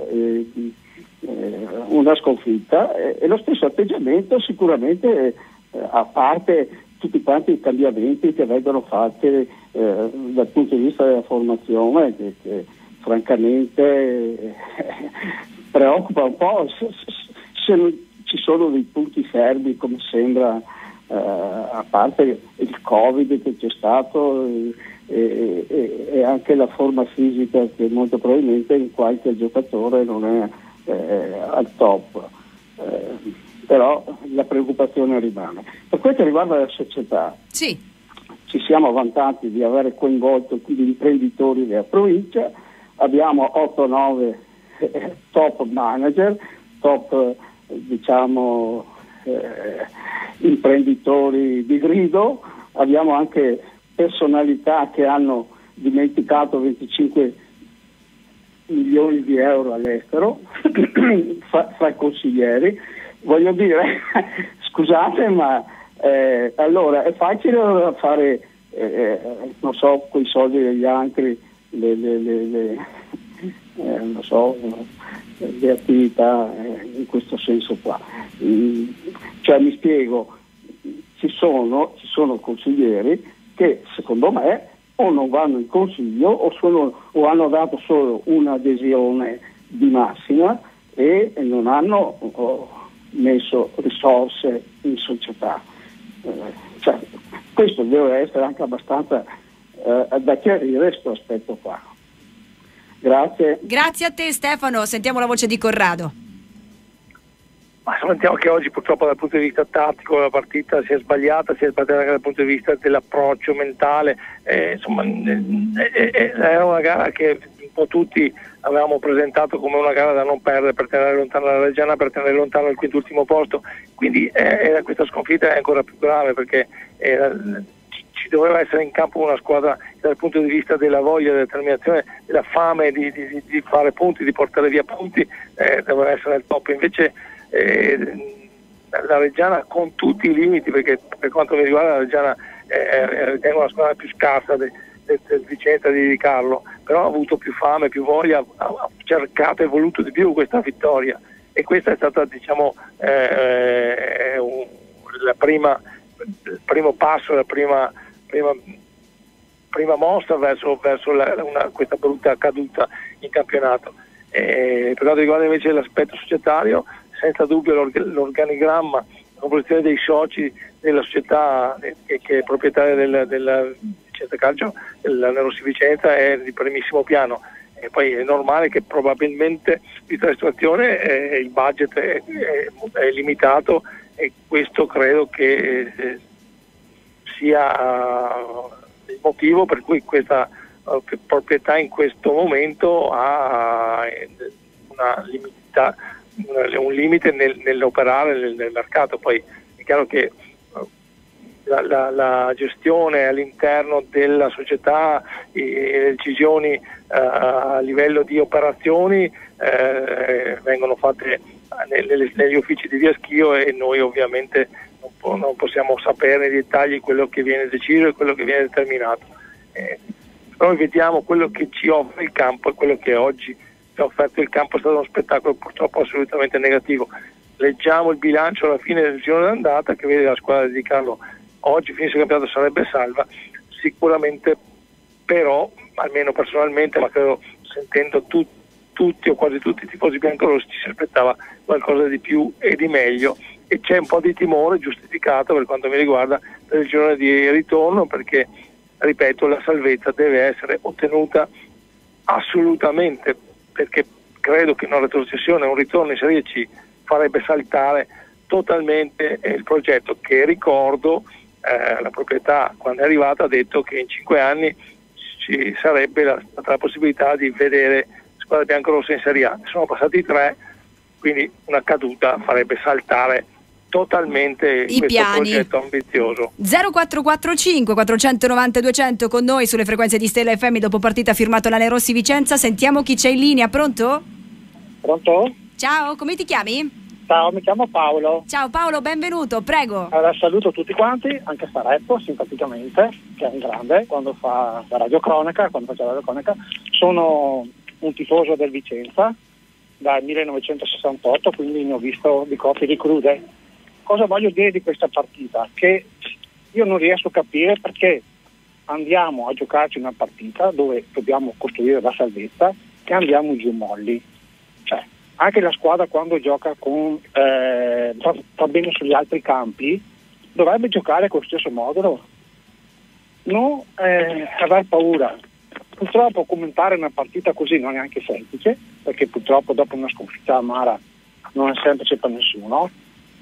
J: una sconfitta, e lo stesso atteggiamento sicuramente, a parte tutti quanti i cambiamenti che vengono fatti dal punto di vista della formazione, che francamente preoccupa un po', se non ci sono dei punti fermi come sembra, a parte il Covid che c'è stato e anche la forma fisica, che molto probabilmente in qualche giocatore non è al top, però la preoccupazione rimane. Per quanto riguarda la società,
A: sì,
J: ci siamo vantati di aver coinvolto gli imprenditori della provincia, abbiamo 8-9 top manager, top imprenditori di grido, abbiamo anche personalità che hanno dimenticato 25 milioni di euro all'estero fra i consiglieri. Voglio dire, scusate, ma allora è facile fare non so, quei soldi degli altri, non so, le attività in questo senso qua. Cioè, mi spiego, ci sono consiglieri che secondo me o non vanno in consiglio o hanno dato solo un'adesione di massima e non hanno messo risorse in società. Cioè, questo deve essere anche abbastanza da chiarire, questo aspetto qua. Grazie.
A: Grazie a te Stefano, sentiamo la voce di Corrado.
B: Ma sentiamo che oggi purtroppo dal punto di vista tattico la partita si è sbagliata anche dal punto di vista dell'approccio mentale, insomma era una gara che un po' tutti avevamo presentato come una gara da non perdere, per tenere lontana la Reggiana, per tenere lontano il quintultimo posto, quindi questa sconfitta è ancora più grave, perché ci doveva essere in campo una squadra dal punto di vista della voglia, della determinazione, della fame di fare punti, di portare via punti, doveva essere al top. Invece la Reggiana, con tutti i limiti, perché per quanto mi riguarda la Reggiana è una squadra più scarsa del Vicenza di Di Carlo, però ha avuto più fame, più voglia, ha cercato e voluto di più questa vittoria, e questa è stata, diciamo, il primo passo, la prima mossa verso questa brutta caduta in campionato. Per quanto riguarda invece l'aspetto societario, senza dubbio l'organigramma, la composizione dei soci della società che è proprietaria del Vicenza Calcio, la Nerossi Vicenza, è di primissimo piano. E poi è normale che probabilmente vista la situazione il budget è limitato, e questo credo che sia il motivo per cui questa proprietà in questo momento ha un limite nell'operare nel mercato. Poi è chiaro che la gestione all'interno della società, le decisioni a livello di operazioni vengono fatte negli uffici di Via Schio, e noi ovviamente non possiamo sapere nei dettagli quello che viene deciso e quello che viene determinato. Noi vediamo quello che ci offre il campo, e quello che oggi ci ha offerto il campo è stato uno spettacolo purtroppo assolutamente negativo. Leggiamo il bilancio alla fine del girone d'andata, che vede la squadra di Carlo oggi finisce il campionato sarebbe salva, sicuramente, però almeno personalmente, ma credo sentendo tutti o quasi tutti i tifosi biancorossi, ci si aspettava qualcosa di più e di meglio, e c'è un po' di timore giustificato per quanto mi riguarda per il girone di ritorno, perché ripeto, la salvezza deve essere ottenuta assolutamente, perché credo che una retrocessione, un ritorno in Serie C farebbe saltare totalmente il progetto, che ricordo la proprietà quando è arrivata ha detto che in 5 anni ci sarebbe la possibilità di vedere squadra biancorossa in Serie A. Sono passati 3, quindi una caduta farebbe saltare totalmente questo piani. Progetto ambizioso.
A: 0445 490 200 con noi sulle frequenze di Stella FM, dopo partita firmato la Nerossi Vicenza. Sentiamo chi c'è in linea. Pronto?
K: Pronto?
A: Ciao, come ti chiami?
K: Ciao, mi chiamo Paolo.
A: Ciao Paolo, benvenuto, prego.
K: Allora, saluto tutti quanti, anche Staretto, simpaticamente, che è un grande quando fa la radiocronaca, quando faceva la radiocronaca. Sono un tifoso del Vicenza dal 1968, quindi ne ho visto di cotte di crude. Cosa voglio dire di questa partita? Che io non riesco a capire perché andiamo a giocarci una partita dove dobbiamo costruire la salvezza e andiamo giù molli. Cioè, anche la squadra quando gioca va bene sugli altri campi, dovrebbe giocare con lo stesso modo, non aver paura. Purtroppo commentare una partita così non è neanche semplice, perché purtroppo dopo una sconfitta amara non è semplice per nessuno,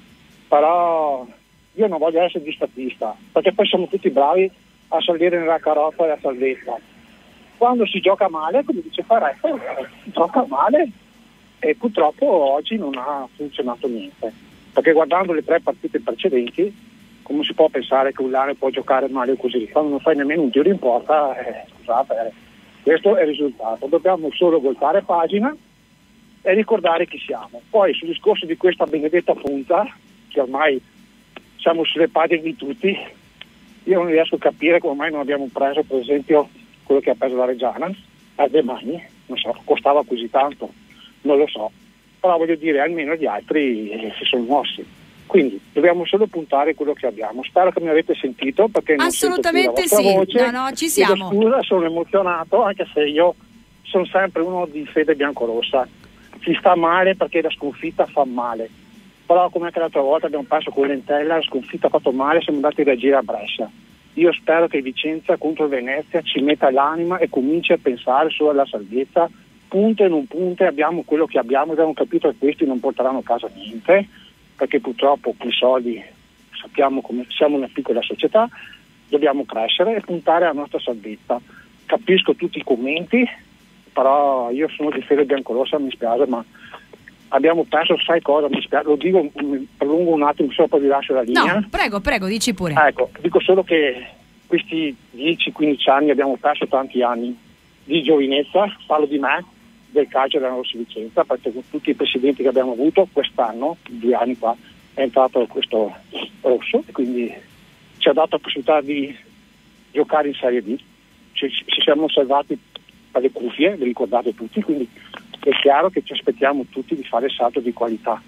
K: però io non voglio essere disfattista, perché poi siamo tutti bravi a salire nella carrozza e a salvezza. Quando si gioca male, come dice Paretto, si gioca male, e purtroppo oggi non ha funzionato niente, perché guardando le 3 partite precedenti, come si può pensare che un Lane può giocare male così? Quando non fai nemmeno un tiro in porta, scusate, questo è il risultato. Dobbiamo solo voltare pagina e ricordare chi siamo. Poi sul discorso di questa benedetta punta, che ormai siamo sulle pagine di tutti, io non riesco a capire come mai non abbiamo preso, per esempio, quello che ha preso la Reggiana a Demagni, non so, costava così tanto, non lo so, però voglio dire, almeno gli altri si sono mossi, quindi dobbiamo solo puntare quello che abbiamo. Spero che mi avete sentito, perché non
A: assolutamente
K: sento più la vostra voce.
A: No, ci siamo.
K: Scusa, sono emozionato, anche se io sono sempre uno di fede biancorossa, si sta male perché la sconfitta fa male, però come anche l'altra volta abbiamo perso con l'Entella, la sconfitta ha fatto male, siamo andati a reagire a Brescia. Io spero che Vicenza contro Venezia ci metta l'anima e cominci a pensare solo alla salvezza, punte e non punte, abbiamo quello che abbiamo capito che questi non porteranno a casa niente, perché purtroppo con i soldi sappiamo come siamo una piccola società, dobbiamo crescere e puntare alla nostra salvezza. Capisco tutti i commenti, però io sono di fede biancorossa, mi spiace, ma abbiamo perso, sai cosa, mi spiace, lo dico, prolungo un attimo, solo poi vi lascio la linea.
A: No, prego, dici pure.
K: Ecco, dico solo che questi 10-15 anni abbiamo perso tanti anni di giovinezza, parlo di me, del calcio della Nerossi Vicenza, perché con tutti i presidenti che abbiamo avuto quest'anno, 2 anni fa, è entrato questo rosso e quindi ci ha dato la possibilità di giocare in Serie B, ci siamo salvati per le cuffie, vi ricordate tutti, quindi è chiaro che ci aspettiamo tutti di fare il salto di qualità,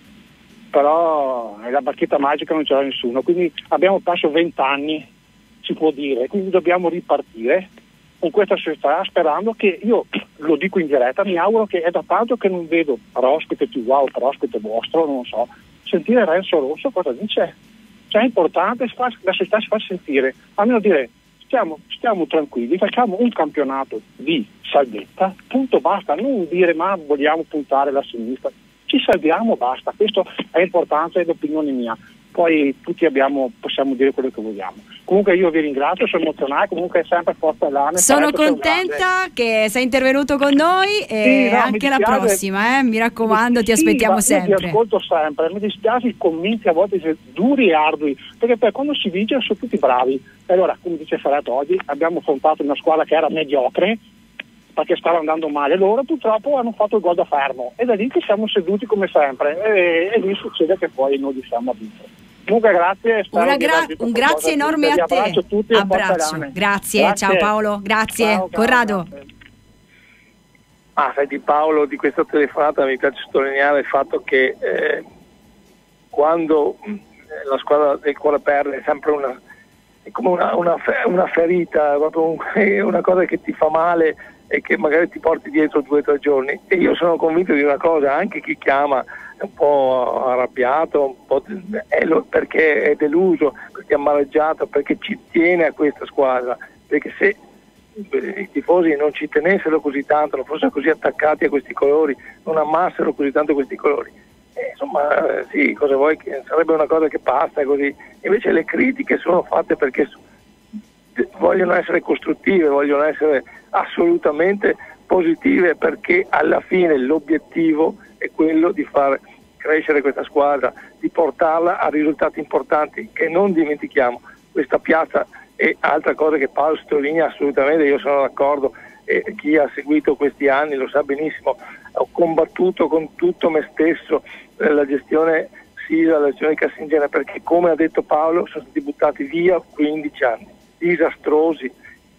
K: però la bacchetta magica non ce l'ha nessuno, quindi abbiamo perso 20 anni, si può dire, quindi dobbiamo ripartire con questa società, sperando che io lo dico in diretta, mi auguro che è da tanto che non vedo per ospite TV o per ospite vostro, non so, sentire Renzo Rosso cosa dice. Cioè è importante, la società si fa sentire, almeno dire stiamo tranquilli, facciamo un campionato di salvezza, punto, basta, non dire ma vogliamo puntare la sinistra, ci salviamo, basta, questo è importante ed è opinione mia. Poi tutti possiamo dire quello che vogliamo. Comunque io vi ringrazio, sono emozionato, comunque è sempre forza l'ANE.
A: Sono contenta che sei intervenuto con noi e
K: sì, no,
A: anche la prossima, mi raccomando, ti aspettiamo sempre.
K: Io ti ascolto sempre, mi dispiace i commenti a volte duri e ardui, perché poi quando si vince sono tutti bravi. E allora, come dice Ferretto oggi, abbiamo affrontato una squadra che era mediocre, perché stava andando male loro, purtroppo hanno fatto il gol da fermo e da lì che siamo seduti come sempre e lì succede che poi noi riusciamo a vincere. Comunque grazie,
A: un grazie enorme a te.
K: Abbraccio tutti,
A: grazie, ciao Paolo, grazie.
K: Ciao,
A: Corrado.
B: Senti Paolo, di questa telefonata mi piace sottolineare il fatto che quando la squadra del cuore perde è sempre una ferita, proprio una cosa che ti fa male e che magari ti porti dietro 2 o 3 giorni. E io sono convinto di una cosa, anche chi chiama è un po' arrabbiato, un po' perché è deluso, perché è amareggiato, perché ci tiene a questa squadra, perché se i tifosi non ci tenessero così tanto, non fossero così attaccati a questi colori, non amassero così tanto questi colori, insomma sì, cosa vuoi, che sarebbe una cosa che passa così. Invece le critiche sono fatte perché vogliono essere costruttive, vogliono essere assolutamente positive, perché alla fine l'obiettivo è quello di far crescere questa squadra, di portarla a risultati importanti, che non dimentichiamo. Questa piazza è altra cosa che Paolo sottolinea assolutamente, io sono d'accordo, e chi ha seguito questi anni lo sa benissimo, ho combattuto con tutto me stesso la gestione Sisa, la gestione Cassingene, perché come ha detto Paolo sono stati buttati via 15 anni, disastrosi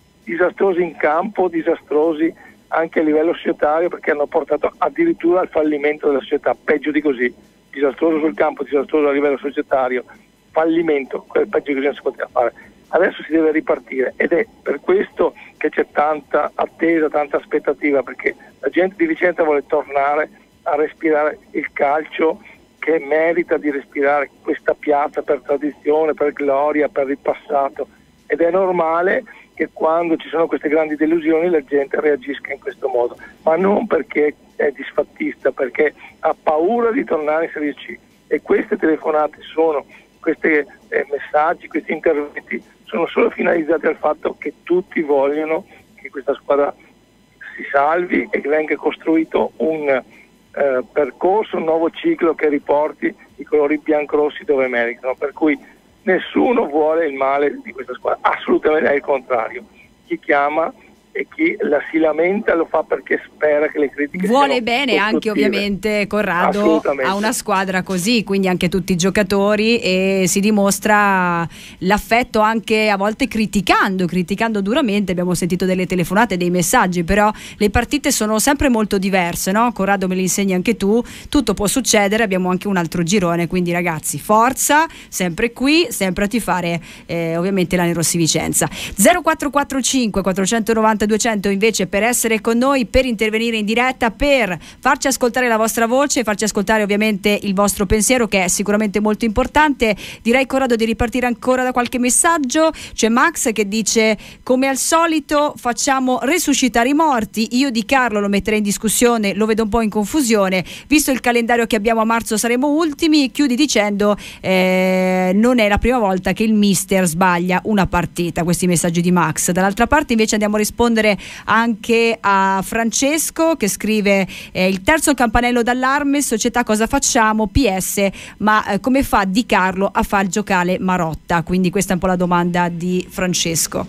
B: in campo, disastrosi anche a livello societario, perché hanno portato addirittura al fallimento della società, peggio di così, disastroso sul campo, disastroso a livello societario, fallimento, peggio di così non si poteva fare. Adesso si deve ripartire ed è per questo che c'è tanta attesa, tanta aspettativa, perché la gente di Vicenza vuole tornare a respirare il calcio che merita di respirare, questa piazza per tradizione, per gloria, per il passato, ed è normale che quando ci sono queste grandi delusioni la gente reagisca in questo modo, ma non perché è disfattista, perché ha paura di tornare in Serie C. E queste telefonate questi messaggi, questi interventi sono solo finalizzati al fatto che tutti vogliono che questa squadra si salvi e che venga costruito un percorso, un nuovo ciclo che riporti i colori biancorossi dove meritano, per cui nessuno vuole il male di questa squadra, assolutamente è il contrario. Chi chiama e chi si lamenta lo fa perché spera che le critiche
A: vuole bene anche ovviamente Corrado a una squadra così, quindi anche tutti i giocatori, e si dimostra l'affetto anche a volte criticando duramente. Abbiamo sentito delle telefonate, dei messaggi, però le partite sono sempre molto diverse, no? Corrado, me li insegni anche tu, tutto può succedere, abbiamo anche un altro girone, quindi ragazzi forza, sempre qui, sempre a tifare ovviamente la Nerossi Vicenza. 0445 490 200 invece per essere con noi, per intervenire in diretta, per farci ascoltare la vostra voce, farci ascoltare ovviamente il vostro pensiero, che è sicuramente molto importante. Direi, Corrado, di ripartire ancora da qualche messaggio. C'è Max che dice: come al solito facciamo resuscitare i morti, io Di Carlo lo metterei in discussione, lo vedo un po' in confusione, visto il calendario che abbiamo, a marzo saremo ultimi. Chiudi dicendo non è la prima volta che il mister sbaglia una partita. Questi messaggi di Max. Dall'altra parte invece andiamo a rispondere anche a Francesco che scrive il terzo campanello d'allarme, società cosa facciamo? PS, ma come fa Di Carlo a far giocare Marotta? Quindi questa è un po' la domanda di Francesco.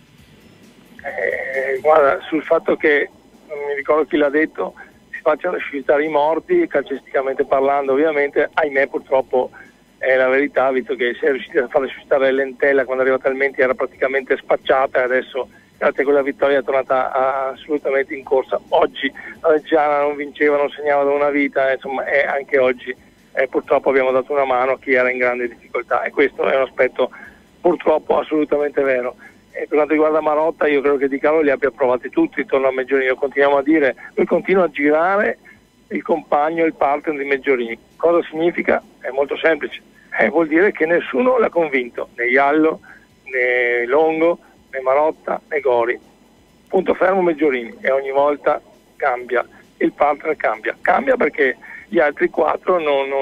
B: Guarda, sul fatto che non mi ricordo chi l'ha detto, si facciano risuscitare i morti, calcisticamente parlando ovviamente, ahimè purtroppo è la verità, visto che si è riusciti a far risuscitare Lentella quando è arrivata al Menti, era praticamente spacciata, e adesso grazie a quella vittoria è tornata assolutamente in corsa. Oggi la Reggiana non vinceva, non segnava da una vita, insomma, e anche oggi purtroppo abbiamo dato una mano a chi era in grande difficoltà, e questo è un aspetto purtroppo assolutamente vero. per quanto riguarda Marotta, io credo che Di Carlo li abbia provati tutti intorno a Meggiorini, lo continuiamo a dire, lui continua a girare il compagno, il partner di Meggiorini. Cosa significa? È molto semplice, vuol dire che nessuno l'ha convinto, né Iallo, né Longo, né Marotta, né Gori. Punto fermo Meggiorini, e ogni volta cambia, il partner cambia perché gli altri 4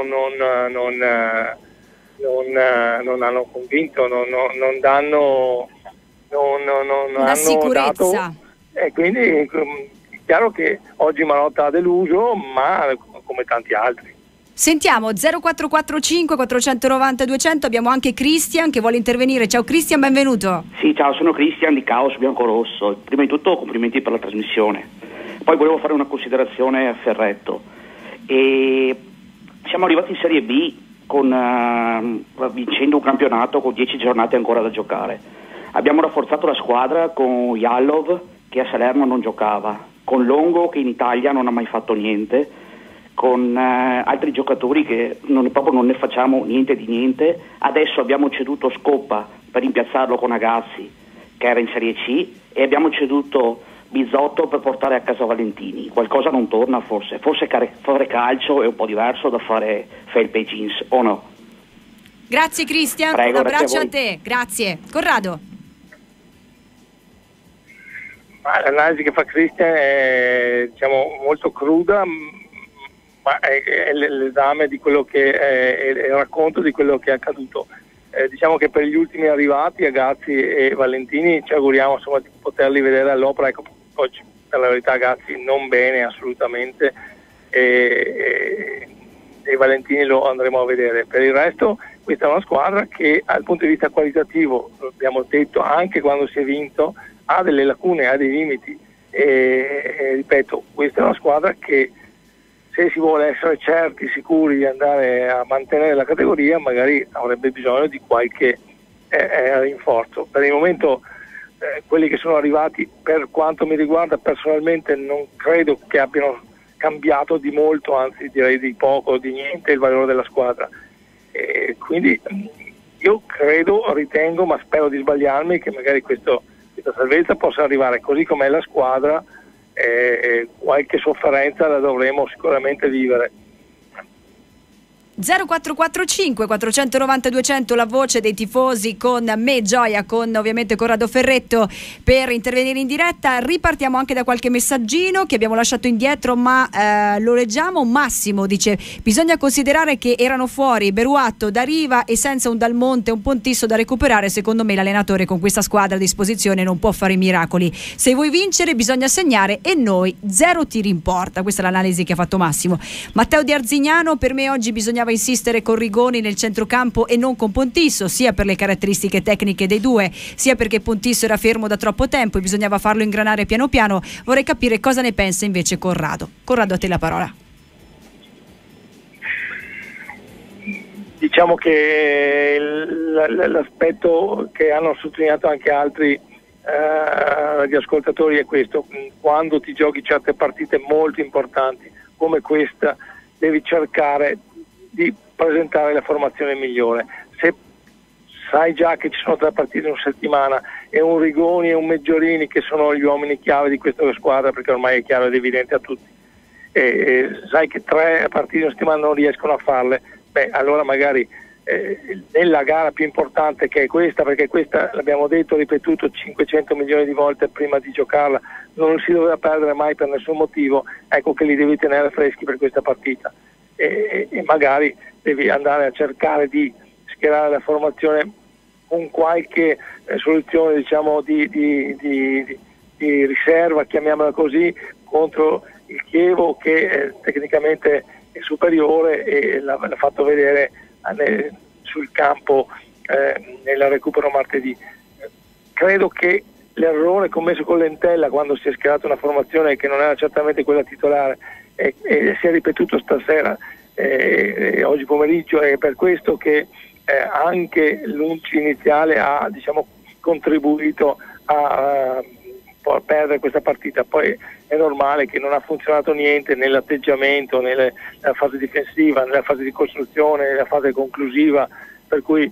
B: non hanno convinto, non danno, non
A: la
B: hanno
A: sicurezza.
B: dato, e quindi è chiaro che oggi Marotta ha deluso, ma come tanti altri.
A: Sentiamo 0445 490 200, abbiamo anche Cristian che vuole intervenire. Ciao Cristian, benvenuto.
L: Sì, ciao, sono Cristian di Caos Biancorosso. Prima di tutto complimenti per la trasmissione. Poi volevo fare una considerazione a Ferretto. Siamo arrivati in Serie B vincendo un campionato con 10 giornate ancora da giocare. Abbiamo rafforzato la squadra con Jalov, che a Salerno non giocava, con Longo, che in Italia non ha mai fatto niente, con altri giocatori che proprio non ne facciamo niente di niente. Adesso abbiamo ceduto Scoppa per rimpiazzarlo con Agazzi, che era in Serie C, e abbiamo ceduto Bizzotto per portare a casa Valentini. Qualcosa non torna forse fare calcio è un po' diverso da fare felpe e jeans, o no?
A: Grazie Cristian,
L: Prego,
A: un abbraccio
L: grazie
A: a te, grazie. Corrado.
B: L'analisi che fa Cristian è molto cruda, ma è l'esame di quello che è il racconto di quello che è accaduto. Diciamo che per gli ultimi arrivati, Agazzi e Valentini, ci auguriamo di poterli vedere all'opera. Ecco, oggi per la verità Agazzi non bene assolutamente, e Valentini lo andremo a vedere. Per il resto questa è una squadra che dal punto di vista qualitativo, lo abbiamo detto anche quando si è vinto, ha delle lacune, ha dei limiti, e ripeto, questa è una squadra che, se si vuole essere certi, sicuri di andare a mantenere la categoria, magari avrebbe bisogno di qualche rinforzo. Per il momento quelli che sono arrivati, per quanto mi riguarda personalmente, non credo che abbiano cambiato di molto, anzi direi di poco, di niente, il valore della squadra. Quindi io ritengo, ma spero di sbagliarmi, che magari questa salvezza possa arrivare così com'è la squadra. Qualche sofferenza la dovremo sicuramente vivere.
A: 0445 490 200, la voce dei tifosi con me, Gioia, con ovviamente Corrado Ferretto per intervenire in diretta. Ripartiamo anche da qualche messaggino che abbiamo lasciato indietro, ma lo leggiamo. Massimo dice: bisogna considerare che erano fuori Beruatto, Dariva, e senza un Dal Monte, un Pontisso da recuperare, secondo me l'allenatore con questa squadra a disposizione non può fare miracoli. Se vuoi vincere bisogna segnare, e noi 0 tiri in porta. Questa è l'analisi che ha fatto Massimo. Matteo Di Arzignano: per me oggi bisognava insistere con Rigoni nel centrocampo e non con Pontisso, sia per le caratteristiche tecniche dei due, sia perché Pontisso era fermo da troppo tempo e bisognava farlo ingranare piano piano. Vorrei capire cosa ne pensa invece Corrado. Corrado, a te la parola.
B: Diciamo che l'aspetto che hanno sottolineato anche altri gli ascoltatori è questo: quando ti giochi certe partite molto importanti come questa, devi cercare di presentare la formazione migliore. Se sai già che ci sono 3 partite in una settimana e un Rigoni e un Meggiorini che sono gli uomini chiave di questa squadra, perché ormai è chiaro ed evidente a tutti, e sai che 3 partite in una settimana non riescono a farle, allora magari nella gara più importante, che è questa, perché questa l'abbiamo detto, ripetuto 500 milioni di volte prima di giocarla, non si doveva perdere mai per nessun motivo, ecco che li devi tenere freschi per questa partita. E magari devi andare a cercare di schierare la formazione con qualche soluzione, diciamo, di riserva, chiamiamola così, contro il Chievo, che tecnicamente è superiore, e l'ha fatto vedere sul campo nel recupero martedì. Credo che l'errore commesso con Lentella, quando si è schierata una formazione che non era certamente quella titolare, e si è ripetuto stasera, oggi pomeriggio, è per questo che anche l'unci iniziale ha, diciamo, contribuito a perdere questa partita. Poi è normale che non ha funzionato niente nell'atteggiamento, nella fase difensiva, nella fase di costruzione, nella fase conclusiva, per cui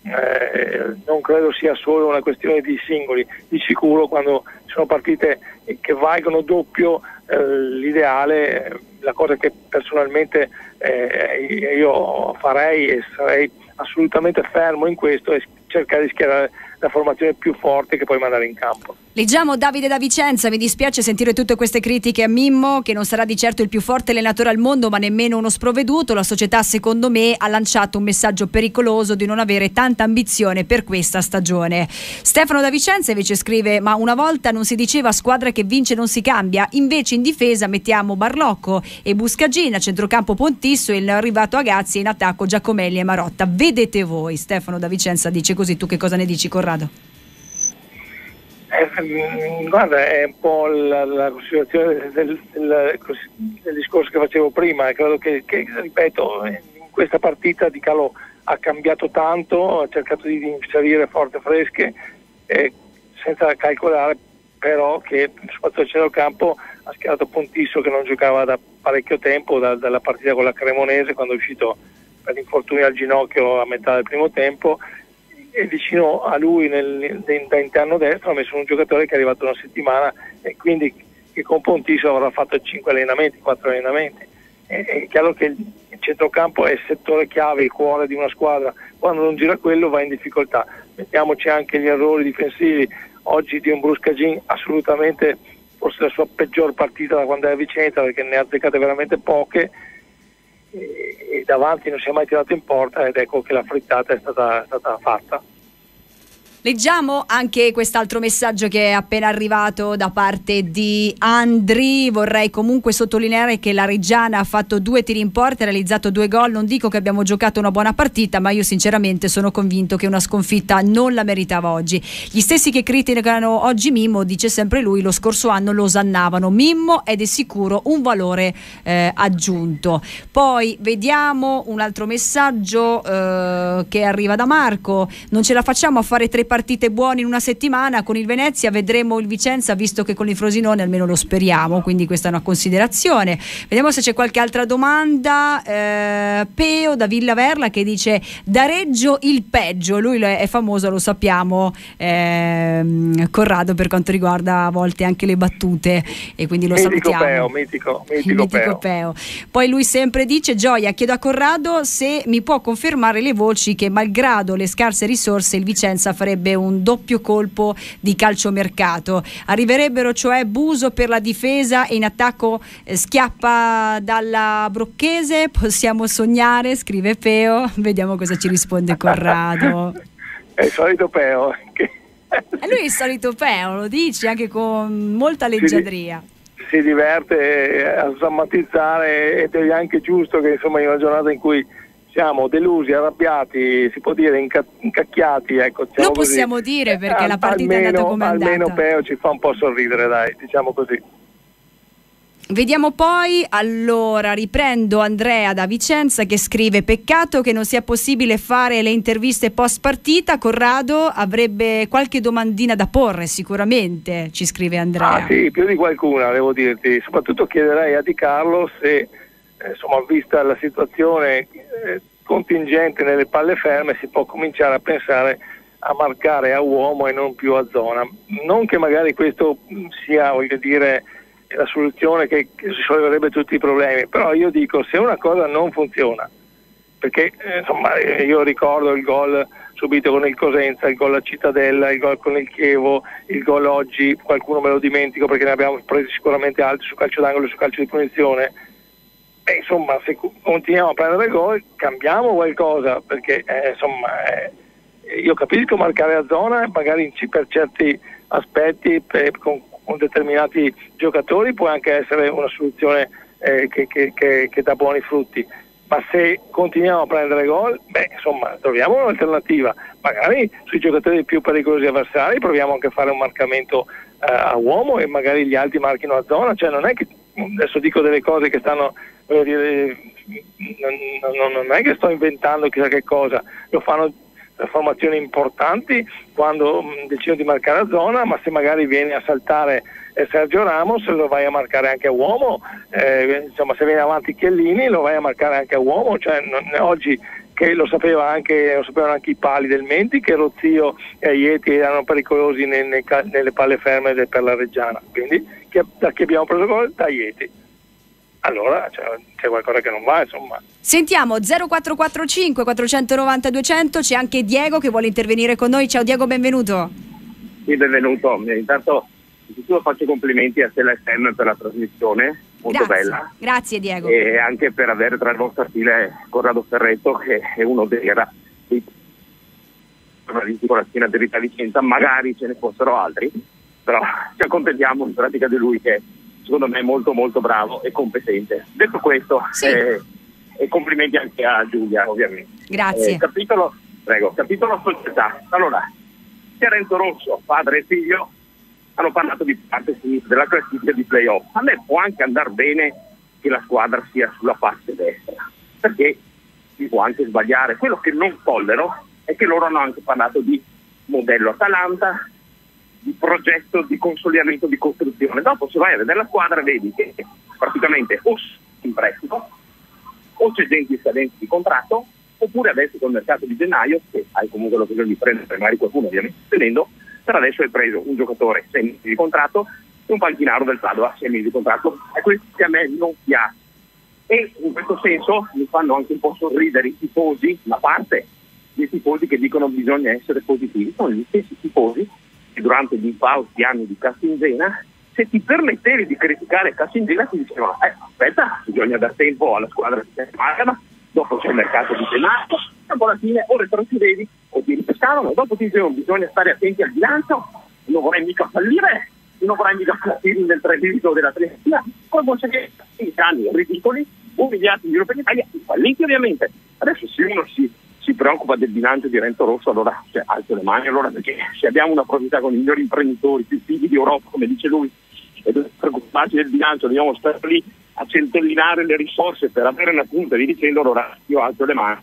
B: non credo sia solo una questione di singoli. Di sicuro quando sono partite che valgono doppio, l'ideale, la cosa che personalmente io farei e sarei assolutamente fermo in questo, è cercare di schierare la formazione più forte che puoi mandare in campo.
A: Leggiamo Davide da Vicenza: mi dispiace sentire tutte queste critiche a Mimmo, che non sarà di certo il più forte allenatore al mondo, ma nemmeno uno sprovveduto. La società, secondo me, ha lanciato un messaggio pericoloso di non avere tanta ambizione per questa stagione. Stefano da Vicenza invece scrive: ma una volta non si diceva squadra che vince non si cambia, invece in difesa mettiamo Barlocco e Buscagin, a centrocampo Pontisso, il arrivato Agazzi, in attacco Giacomelli e Marotta. Vedete voi. Stefano da Vicenza dice così. Tu che cosa ne dici, Corrado?
B: Guarda, è un po' la considerazione del discorso che facevo prima. Credo che, ripeto, in questa partita Di Carlo ha cambiato tanto, ha cercato di inserire forze fresche, senza calcolare però che soprattutto al centrocampo ha schierato Pontisso, che non giocava da parecchio tempo, dalla partita con la Cremonese, quando è uscito per infortunio al ginocchio a metà del primo tempo, e vicino a lui da interno destro ha messo un giocatore che è arrivato una settimana, e quindi che con Pontisso avrà fatto 4 allenamenti. È chiaro che il centrocampo è il settore chiave, il cuore di una squadra. Quando non gira quello va in difficoltà. Mettiamoci anche gli errori difensivi. Oggi di un Buscagin assolutamente forse la sua peggior partita da quando è a Vicenza, perché ne ha azzeccate veramente poche, e davanti non si è mai tirato in porta, ed ecco che la frittata è stata fatta.
A: Leggiamo anche quest'altro messaggio che è appena arrivato da parte di Andri. Vorrei comunque sottolineare che la Reggiana ha fatto 2 tiri in porta, ha realizzato 2 gol. Non dico che abbiamo giocato una buona partita, ma io sinceramente sono convinto che una sconfitta non la meritava oggi. Gli stessi che criticano oggi Mimmo, dice sempre lui, lo scorso anno lo osannavano. Mimmo ed è sicuro un valore aggiunto. Poi vediamo un altro messaggio che arriva da Marco: non ce la facciamo a fare 3 partite buone in una settimana, con il Venezia vedremo il Vicenza, visto che con il Frosinone almeno lo speriamo, quindi questa è una considerazione. Vediamo se c'è qualche altra domanda. Peo da Villaverla che dice: da Reggio il peggio. Lui è famoso, lo sappiamo, Corrado, per quanto riguarda a volte anche le battute, e quindi lo salutiamo.
B: Mitico
A: Peo. Poi lui sempre dice: Gioia, chiedo a Corrado se mi può confermare le voci che malgrado le scarse risorse il Vicenza farebbe un doppio colpo di calciomercato. Arriverebbero cioè Buso per la difesa e in attacco Schiappa dalla Brocchese. Possiamo sognare, scrive Peo. Vediamo cosa ci risponde Corrado.
B: È il solito Peo.
A: Lui è il solito Peo, lo dice anche con molta leggiadria.
B: Si diverte a sdrammatizzare, ed è anche giusto che insomma in una giornata in cui siamo delusi, arrabbiati, si può dire incacchiati, ecco,
A: lo possiamo così dire, perché la partita è andata come è andata.
B: Almeno Peo ci fa un po' sorridere, dai, diciamo così.
A: Vediamo poi, allora riprendo Andrea da Vicenza che scrive: peccato che non sia possibile fare le interviste post partita. Corrado avrebbe qualche domandina da porre sicuramente, ci scrive Andrea.
B: Sì, più di qualcuna devo dirti, soprattutto chiederei a Di Carlo se insomma, vista la situazione contingente nelle palle ferme, si può cominciare a pensare a marcare a uomo e non più a zona. Non che magari questo sia, voglio dire, la soluzione che risolverebbe tutti i problemi, però io dico, se una cosa non funziona, perché insomma io ricordo il gol subito con il Cosenza, il gol a Cittadella, il gol con il Chievo, il gol oggi, qualcuno me lo dimentico perché ne abbiamo presi sicuramente altri su calcio d'angolo e su calcio di punizione. Insomma, se continuiamo a prendere gol cambiamo qualcosa, perché io capisco marcare a zona, magari per certi aspetti con determinati giocatori può anche essere una soluzione che dà buoni frutti, ma se continuiamo a prendere gol, insomma troviamo un'alternativa, magari sui giocatori più pericolosi avversari proviamo anche a fare un marcamento a uomo e magari gli altri marchino a zona. Cioè non è che adesso dico delle cose che stanno, voglio dire, non è che sto inventando chissà che cosa, lo fanno formazioni importanti quando decidono di marcare a zona, ma se magari viene a saltare Sergio Ramos lo vai a marcare anche a uomo, insomma se viene avanti Chiellini lo vai a marcare anche a uomo. Cioè oggi che lo sapevano anche i pali del Menti, che Rozzio e Aieti erano pericolosi nelle palle ferme per la Reggiana, quindi da chi abbiamo preso gol? Da Aieti. Allora c'è qualcosa che non va, insomma.
A: Sentiamo 0445 490 200, c'è anche Diego che vuole intervenire con noi. Ciao Diego, benvenuto.
M: Sì, benvenuto. Intanto faccio complimenti a Stella FM per la trasmissione, molto bella.
A: Grazie Diego.
M: E anche per avere tra il vostro stile Corrado Ferretto, che è uno dei giornalisti con la schiena dritta di Vicenza. Magari ce ne fossero altri, però ci accontentiamo in pratica di lui, che secondo me è molto molto bravo e competente. Detto questo,
A: sì.
M: E complimenti anche a Giulia, ovviamente.
A: Grazie.
M: Capitolo società. Allora, Renzo Rosso, padre e figlio, hanno parlato di parte sinistra della classifica di playoff. A me può anche andare bene che la squadra sia sulla parte destra, perché si può anche sbagliare. Quello che non tollero è che loro hanno anche parlato di modello Atalanta, di progetto di consolidamento, di costruzione. Dopo, se vai a vedere la squadra, vedi che praticamente o in prestito o c'è gente in scadenza di contratto, oppure adesso col mercato di gennaio, che hai comunque l'occasione di prendere magari qualcuno ovviamente tenendo, per adesso hai preso un giocatore 6 mesi di contratto e un panchinaro del Padova 6 mesi di contratto, e questo che a me non piace. E in questo senso mi fanno anche un po' sorridere i tifosi, una parte dei tifosi che dicono bisogna essere positivi, sono gli stessi tifosi che durante gli infausti anni di Castingena, se ti permettevi di criticare Castingena, ti dicevano aspetta, bisogna dar tempo alla squadra che si pagano, dopo c'è il mercato di gennaio, dopo alla fine o retrocededi o ti ripescavano, dopo ti dicevano bisogna stare attenti al bilancio, non vorrei mica fallire, non vorrei mica partire nel tradimento della Trentina, poi può essere 5 anni ridicoli, umiliati in giro per l'Italia, falliti ovviamente. Adesso se uno si preoccupa del bilancio di Renzo Rosso, allora alzo le mani, allora, perché se abbiamo una proprietà con i migliori imprenditori, più fighi di Europa, come dice lui, e per preoccuparci del bilancio dobbiamo stare lì a centellinare le risorse per avere una punta di dicendo, allora io alzo le mani.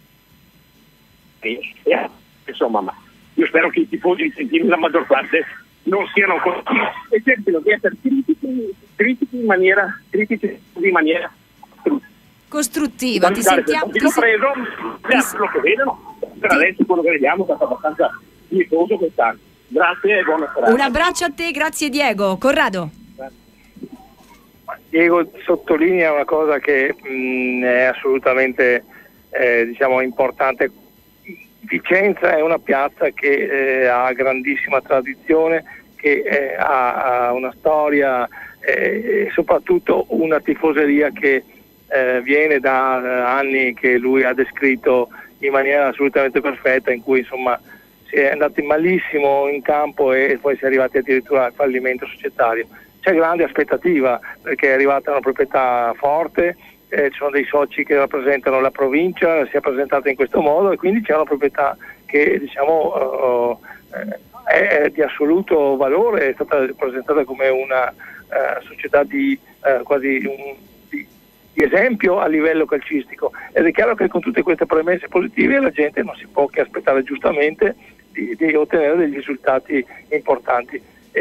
M: Insomma, ma io spero che i tifosi vicentini, la maggior parte, non siano così e cerchino di essere critici in maniera
A: costruttiva. Ti sentiamo
M: quello che vedono, per adesso quello che vediamo è stato abbastanza tifoso quest'anno. Grazie e buona serata.
A: Un abbraccio a te, grazie Diego. Corrado.
B: Diego sottolinea una cosa che è assolutamente importante. Vicenza è una piazza che ha grandissima tradizione, che ha una storia e soprattutto una tifoseria che viene da anni che lui ha descritto in maniera assolutamente perfetta, in cui insomma si è andati malissimo in campo e poi si è arrivati addirittura al fallimento societario. C'è grande aspettativa perché è arrivata una proprietà forte, ci sono dei soci che rappresentano la provincia, si è presentata in questo modo e quindi c'è una proprietà che è di assoluto valore, è stata presentata come una società di esempio a livello calcistico, ed è chiaro che con tutte queste premesse positive la gente non si può che aspettare giustamente di ottenere degli risultati importanti.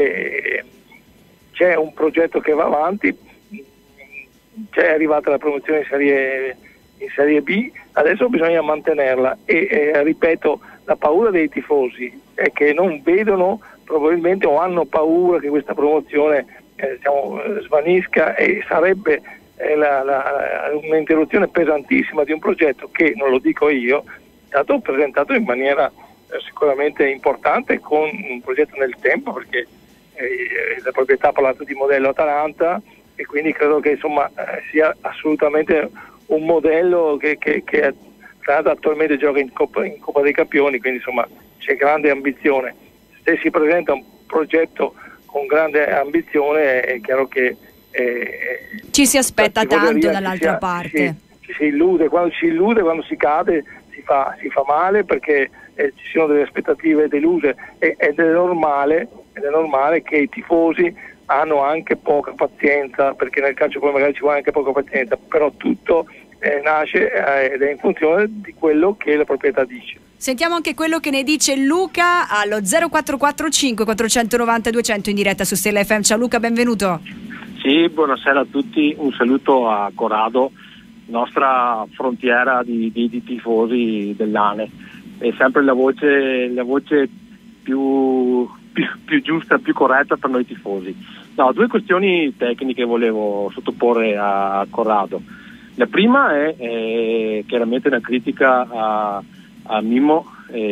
B: C'è un progetto che va avanti, c'è arrivata la promozione in serie B, adesso bisogna mantenerla e ripeto, la paura dei tifosi è che non vedono probabilmente o hanno paura che questa promozione svanisca, e sarebbe un'interruzione pesantissima di un progetto che, non lo dico io, è stato presentato in maniera sicuramente importante, con un progetto nel tempo, perché la proprietà ha parlato di modello Atalanta e quindi credo che insomma sia assolutamente un modello che attualmente gioca in Coppa dei Campioni, quindi insomma c'è grande ambizione. Se si presenta un progetto con grande ambizione è chiaro che
A: ci si aspetta tanto dall'altra parte.
B: Ci si illude, quando si cade si fa male, perché ci sono delle aspettative deluse ed è normale che i tifosi hanno anche poca pazienza, perché nel calcio poi magari ci vuole anche poca pazienza, però tutto nasce ed è in funzione di quello che la proprietà dice.
A: Sentiamo anche quello che ne dice Luca allo 0445 490 200 in diretta su Stella FM. Ciao Luca, benvenuto.
N: Sì, buonasera a tutti, un saluto a Corrado.
K: nostra frontiera di tifosi dell'Ane. È sempre la voce più giusta, più corretta per noi tifosi. No, 2 questioni tecniche volevo sottoporre a Corrado. La prima è chiaramente una critica a Mimmo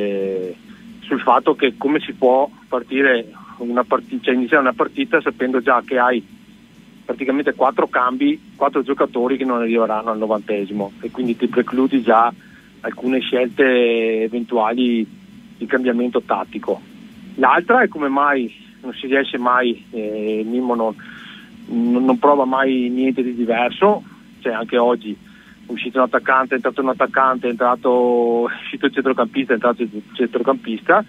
K: sul fatto che come si può partire iniziare una partita sapendo già che hai praticamente 4 cambi, 4 giocatori che non arriveranno al 90esimo, e quindi ti precludi già alcune scelte eventuali di cambiamento tattico. L'altra è come mai non si riesce mai, Mimmo non prova mai niente di diverso, cioè anche oggi è uscito un attaccante, è entrato un attaccante, è uscito il centrocampista, è entrato il centrocampista.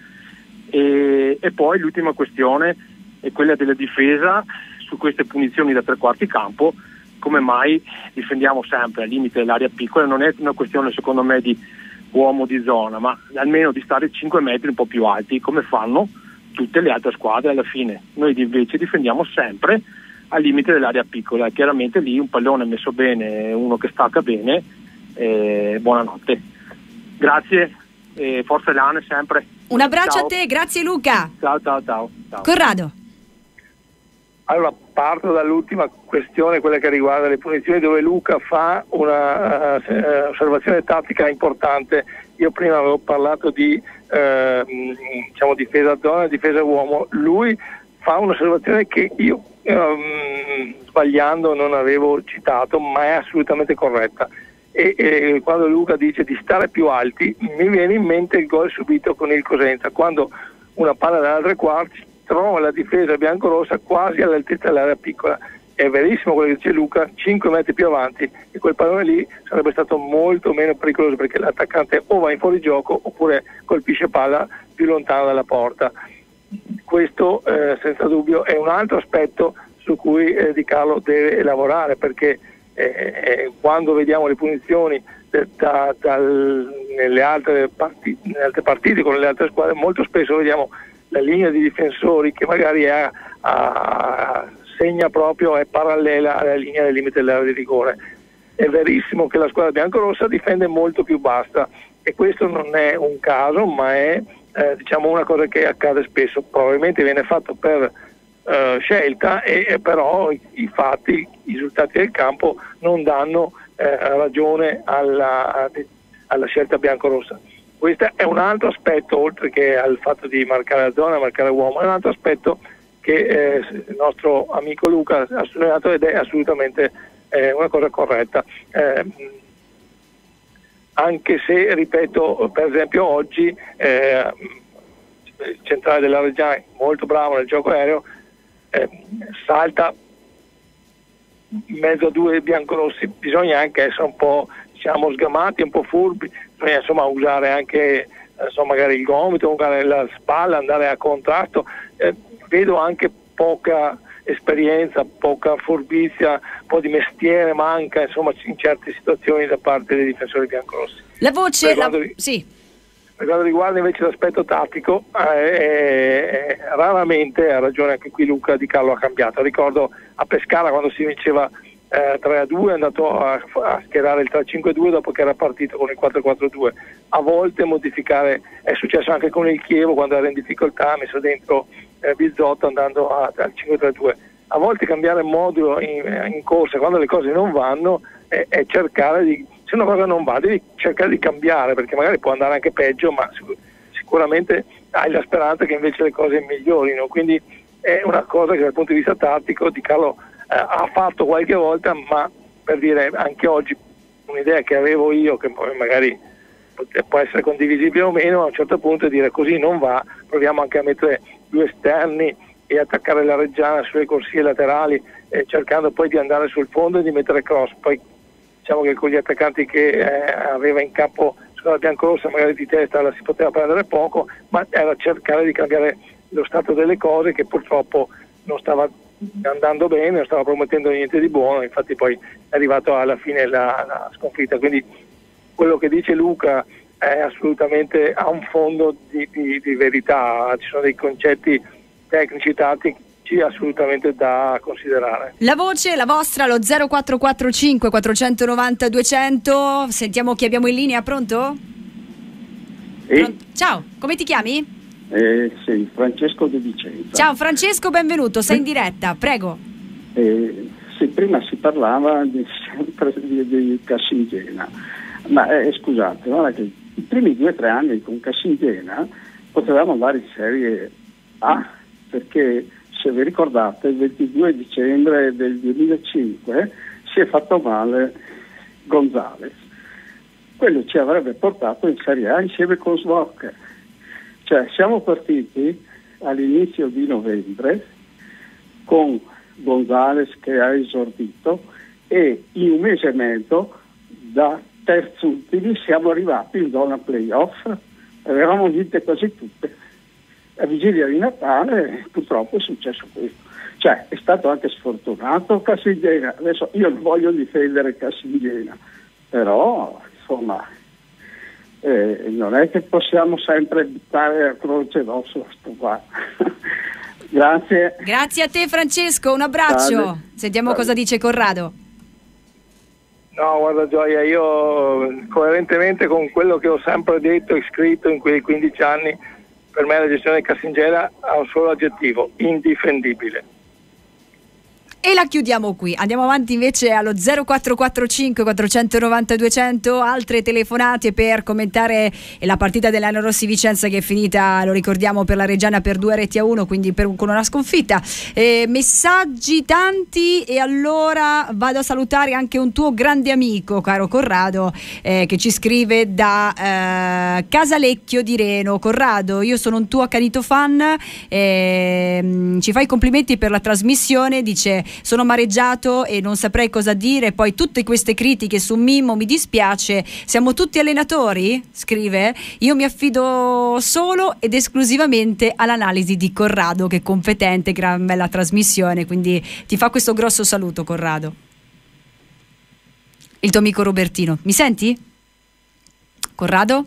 K: E poi l'ultima questione è quella della difesa su queste punizioni da 3/4 campo. Come mai difendiamo sempre al limite dell'area piccola? Non è una questione secondo me di uomo di zona, ma almeno di stare 5 metri un po' più alti, come fanno tutte le altre squadre alla fine. Noi invece difendiamo sempre al limite dell'area piccola, e chiaramente lì un pallone messo bene, uno che stacca bene, buonanotte. Grazie, forza Lane sempre.
A: Un abbraccio. Ciao. A te, grazie Luca.
K: Ciao.
A: Corrado.
B: Allora, parto dall'ultima questione, quella che riguarda le punizioni, dove Luca fa una osservazione tattica importante. Io prima avevo parlato di difesa zona e difesa uomo. Lui fa un'osservazione che io sbagliando non avevo citato, ma è assolutamente corretta. E quando Luca dice di stare più alti, mi viene in mente il gol subito con il Cosenza, quando una palla dalla 3/4 trova la difesa biancorossa quasi all'altezza dell'area piccola. È verissimo quello che dice Luca, 5 metri più avanti, e quel pallone lì sarebbe stato molto meno pericoloso, perché l'attaccante o va in fuorigioco oppure colpisce palla più lontano dalla porta. Questo senza dubbio è un altro aspetto su cui Di Carlo deve lavorare, perché quando vediamo le punizioni nelle altre partite con le altre squadre, molto spesso vediamo la linea di difensori che magari segna proprio, è parallela alla linea del limite dell'area di rigore. È verissimo che la squadra biancorossa difende molto più bassa, e questo non è un caso, ma è una cosa che accade spesso. Probabilmente viene fatto per scelta, e però i fatti, i risultati del campo non danno ragione alla scelta biancorossa. Questo è un altro aspetto, oltre che al fatto di marcare la zona, marcare uomo, è un altro aspetto che il nostro amico Luca ha sottolineato, ed è assolutamente una cosa corretta. Anche se, ripeto, per esempio oggi il centrale della Reggiana, molto bravo nel gioco aereo, salta in mezzo a 2 biancorossi. Bisogna anche essere un po' sgamati, un po' furbi, bisogna usare anche magari il gomito, magari la spalla, andare a contrasto. Vedo anche poca esperienza, poca furbizia, un po' di mestiere manca in certe situazioni da parte dei difensori biancorossi.
A: La voce
B: sì. Per quanto riguarda invece l'aspetto tattico, raramente, ha ragione anche qui Luca, Di Carlo ha cambiato. Ricordo a Pescara, quando si vinceva 3-2, è andato a schierare il 3-5-2 dopo che era partito con il 4-4-2. A volte modificare, è successo anche con il Chievo quando era in difficoltà, ha messo dentro Bizzotto andando al 5-3-2. A volte cambiare modulo in corsa quando le cose non vanno è cercare di, se una cosa non va devi cercare di cambiare, perché magari può andare anche peggio, ma sicuramente hai la speranza che invece le cose migliorino. Quindi è una cosa che dal punto di vista tattico Di Carlo ha fatto qualche volta, ma per dire, anche oggi un'idea che avevo io, che poi magari può essere condivisibile o meno, a un certo punto dire così non va, proviamo anche a mettere 2 esterni e attaccare la Reggiana sulle corsie laterali, cercando poi di andare sul fondo e di mettere cross. Poi diciamo che con gli attaccanti che aveva in campo sulla biancorossa magari di testa la si poteva prendere poco, ma era cercare di cambiare lo stato delle cose, che purtroppo non stava andando bene, non stava promettendo niente di buono, infatti poi è arrivato alla fine la sconfitta. Quindi quello che dice Luca è assolutamente, ha un fondo di verità, ci sono dei concetti tecnici tattici Sedici assolutamente da considerare.
A: La voce, la vostra, lo 0445 490 200. Sentiamo chi abbiamo in linea, pronto? Ciao, come ti chiami?
J: Sì, Francesco De Vicenza.
A: Ciao Francesco, benvenuto, sei in diretta, prego.
J: Sì, prima si parlava sempre di Cassingena, ma scusate, guarda che i primi 2 o 3 anni con Cassingena potevamo andare in Serie A, perché se vi ricordate il 22 dicembre del 2005 si è fatto male Gonzales. Quello ci avrebbe portato in Serie A insieme con Svock. Cioè siamo partiti all'inizio di novembre con Gonzales che ha esordito e in un mese e mezzo da terzultimi siamo arrivati in zona playoff, avevamo vinte quasi tutte. A vigilia di Natale purtroppo è successo questo. Cioè è stato anche sfortunato Cassingena. Adesso io non voglio difendere Cassingena, però insomma non è che possiamo sempre buttare a croce d'osso sto qua. Grazie.
A: Grazie a te Francesco, un abbraccio. Sentiamo cosa dice Corrado.
B: No, guarda Gioia, io coerentemente con quello che ho sempre detto e scritto in quei 15 anni, per me la gestione di Cassingena ha un solo aggettivo: indifendibile.
A: E la chiudiamo qui. Andiamo avanti invece allo 0445 490 200, altre telefonate per commentare la partita dell'Anno Rossi Vicenza che è finita, lo ricordiamo, per la Reggiana per 2-1, quindi con una sconfitta. Messaggi tanti, e allora vado a salutare anche un tuo grande amico, caro Corrado, che ci scrive da Casalecchio di Reno. Corrado, io sono un tuo accanito fan, ci fai complimenti per la trasmissione, dice: sono amareggiato e non saprei cosa dire, poi tutte queste critiche su Mimmo, mi dispiace, siamo tutti allenatori? Scrive, io mi affido solo ed esclusivamente all'analisi di Corrado, che è competente, gran bella trasmissione, quindi ti fa questo grosso saluto Corrado. Il tuo amico Robertino, mi senti? Corrado?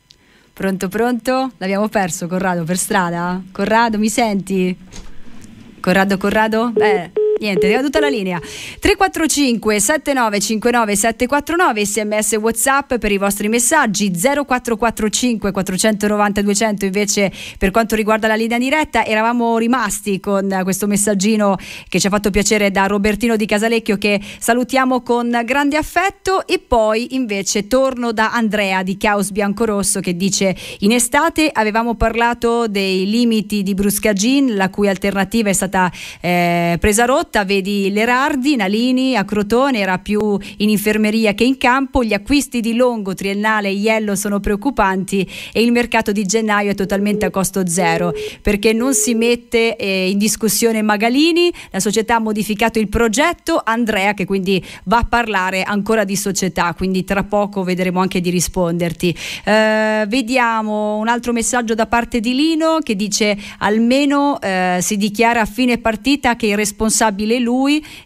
A: Pronto? L'abbiamo perso Corrado per strada? Corrado, mi senti? Corrado? Niente, è tutta la linea. 345 7959 749, sms WhatsApp per i vostri messaggi, 0445 490 200 invece per quanto riguarda la linea diretta. Eravamo rimasti con questo messaggino che ci ha fatto piacere da Robertino di Casalecchio, che salutiamo con grande affetto, e poi invece torno da Andrea di Caos Biancorosso che dice: in estate avevamo parlato dei limiti di Bruscagin, la cui alternativa è stata presa rotta. Vedi Lerardi, Nalini a Crotone era più in infermeria che in campo, gli acquisti di Longo, Triennale e Iello sono preoccupanti e il mercato di gennaio è totalmente a costo zero, perché non si mette in discussione Magalini, la società ha modificato il progetto. Andrea che quindi va a parlare ancora di società, quindi tra poco vedremo anche di risponderti. Vediamo un altro messaggio da parte di Lino che dice: almeno si dichiara a fine partita che il responsabile è lui,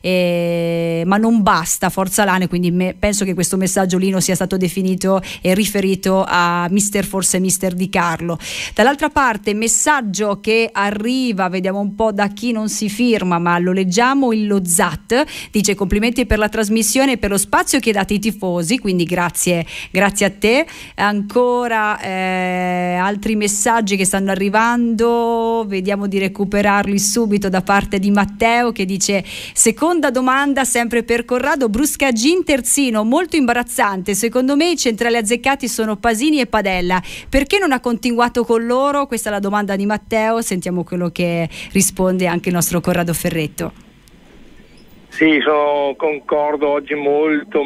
A: ma non basta, forza Lane. Quindi penso che questo messaggio, Lino, sia stato definito e riferito a forse mister Di Carlo. Dall'altra parte messaggio che arriva, vediamo un po' da chi non si firma, ma lo leggiamo. Il Lozat dice: complimenti per la trasmissione e per lo spazio che date ai tifosi, quindi grazie a te. Ancora altri messaggi che stanno arrivando, vediamo di recuperarli subito, da parte di Matteo che dice: seconda domanda sempre per Corrado, Bruscagin terzino molto imbarazzante, secondo me i centrali azzeccati sono Pasini e Padella, perché non ha continuato con loro? Questa è la domanda di Matteo, sentiamo quello che risponde anche il nostro Corrado Ferretto.
B: Sì, concordo, oggi molto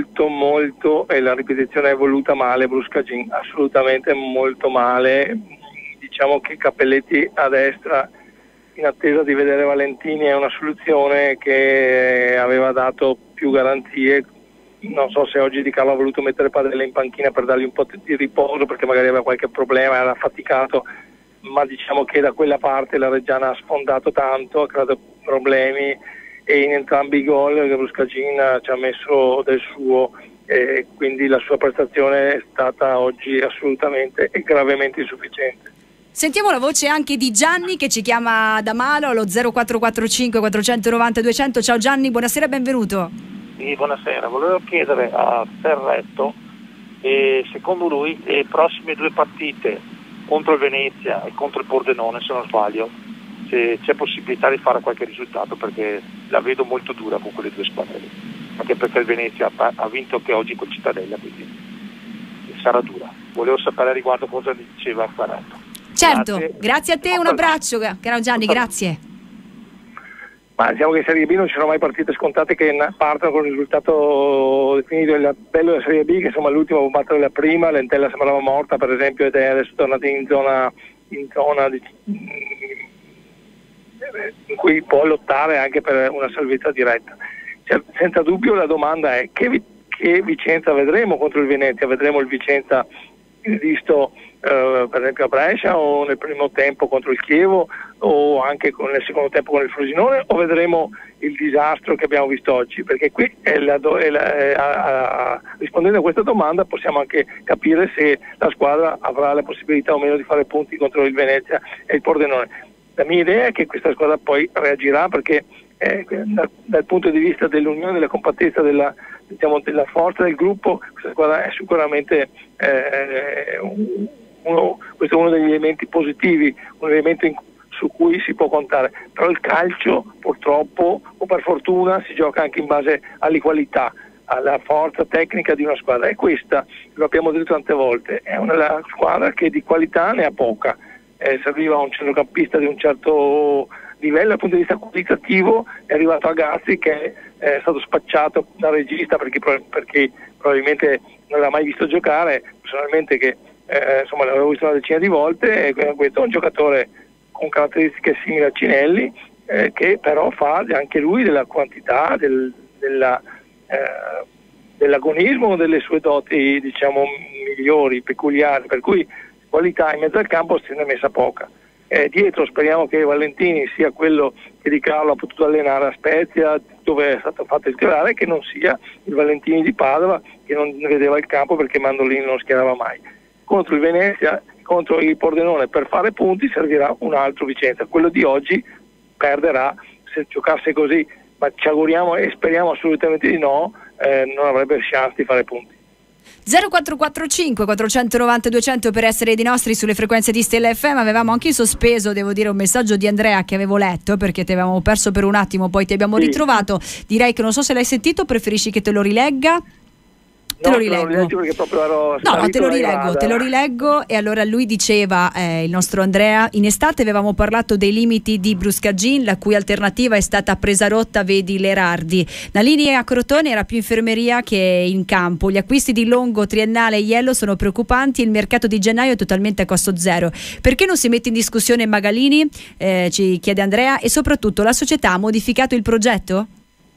B: e la ripetizione è voluta male Bruscagin, assolutamente molto male. Diciamo che Cappelletti a destra, in attesa di vedere Valentini, è una soluzione che aveva dato più garanzie. Non so se oggi Di Carlo ha voluto mettere Padella in panchina per dargli un po' di riposo, perché magari aveva qualche problema, era affaticato, ma diciamo che da quella parte la Reggiana ha sfondato tanto, ha creato problemi, e in entrambi i gol Bruscagin ci ha messo del suo, e quindi la sua prestazione è stata oggi assolutamente e gravemente insufficiente.
A: Sentiamo la voce anche di Gianni che ci chiama da Malo allo 0445 490 200. Ciao Gianni, buonasera e benvenuto.
N: Sì, buonasera. Volevo chiedere a Ferretto, secondo lui, le prossime 2 partite contro il Venezia e contro il Pordenone, se non sbaglio, se c'è possibilità di fare qualche risultato, perché la vedo molto dura con quelle 2 squadre lì. Anche perché il Venezia ha vinto anche oggi col Cittadella, quindi sarà dura. Volevo sapere a riguardo cosa diceva Ferretto.
A: Certo, grazie a te, un abbraccio, caro Gianni, grazie.
B: Ma diciamo che in Serie B non ci sono mai partite scontate che partono con il risultato definito. Il bello della Serie B che insomma l'ultima può battere la prima, l'Entella sembrava morta per esempio ed è adesso tornata in zona in cui può lottare anche per una salvezza diretta. Cioè, senza dubbio la domanda è che Vicenza vedremo contro il Venezia? Vedremo il Vicenza visto per esempio a Brescia o nel primo tempo contro il Chievo o anche nel secondo tempo con il Frosinone, o vedremo il disastro che abbiamo visto oggi? Perché qui rispondendo a questa domanda possiamo anche capire se la squadra avrà la possibilità o meno di fare punti contro il Venezia e il Pordenone. La mia idea è che questa squadra poi reagirà, perché dal punto di vista dell'unione, della compattezza, della forza del gruppo, questa squadra è sicuramente questo è uno degli elementi positivi, un elemento su cui si può contare. Però il calcio purtroppo o per fortuna si gioca anche in base alle qualità, alla forza tecnica di una squadra, e questa, lo abbiamo detto tante volte, è una squadra che di qualità ne ha poca. Serviva un centrocampista di un certo livello dal punto di vista qualitativo, è arrivato Agazzi che è stato spacciato da regista perché probabilmente non l'ha mai visto giocare, personalmente che l'avevo visto una decina di volte, e questo è un giocatore con caratteristiche simili a Cinelli, che però fa anche lui della quantità, dell'agonismo, delle sue doti migliori, peculiari, per cui qualità in mezzo al campo se ne è messa poca. Dietro speriamo che Valentini sia quello che Di Carlo ha potuto allenare a Spezia, dove è stato fatto il titolare, che non sia il Valentini di Padova che non vedeva il campo perché Mandolini non schierava mai. Contro il Venezia, contro il Pordenone, per fare punti servirà un altro Vicenza. Quello di oggi perderà se giocasse così, ma ci auguriamo e speriamo assolutamente di no, non avrebbe chance di fare punti.
A: 0445 490 200 per essere dei nostri sulle frequenze di Stella FM. Avevamo anche sospeso, devo dire, un messaggio di Andrea che avevo letto perché ti avevamo perso per un attimo, poi ti abbiamo ritrovato. Direi che non so se l'hai sentito, preferisci che te lo rilegga? Te lo rileggo. Te lo rileggo. E allora lui diceva, il nostro Andrea: in estate avevamo parlato dei limiti di Bruscagin, la cui alternativa è stata presa rotta, vedi Lerardi. La linea a Crotone era più infermeria che in campo. Gli acquisti di Longo, Triennale e Iello sono preoccupanti. Il mercato di gennaio è totalmente a costo zero. Perché non si mette in discussione Magalini? Ci chiede Andrea. E soprattutto, la società ha modificato il progetto?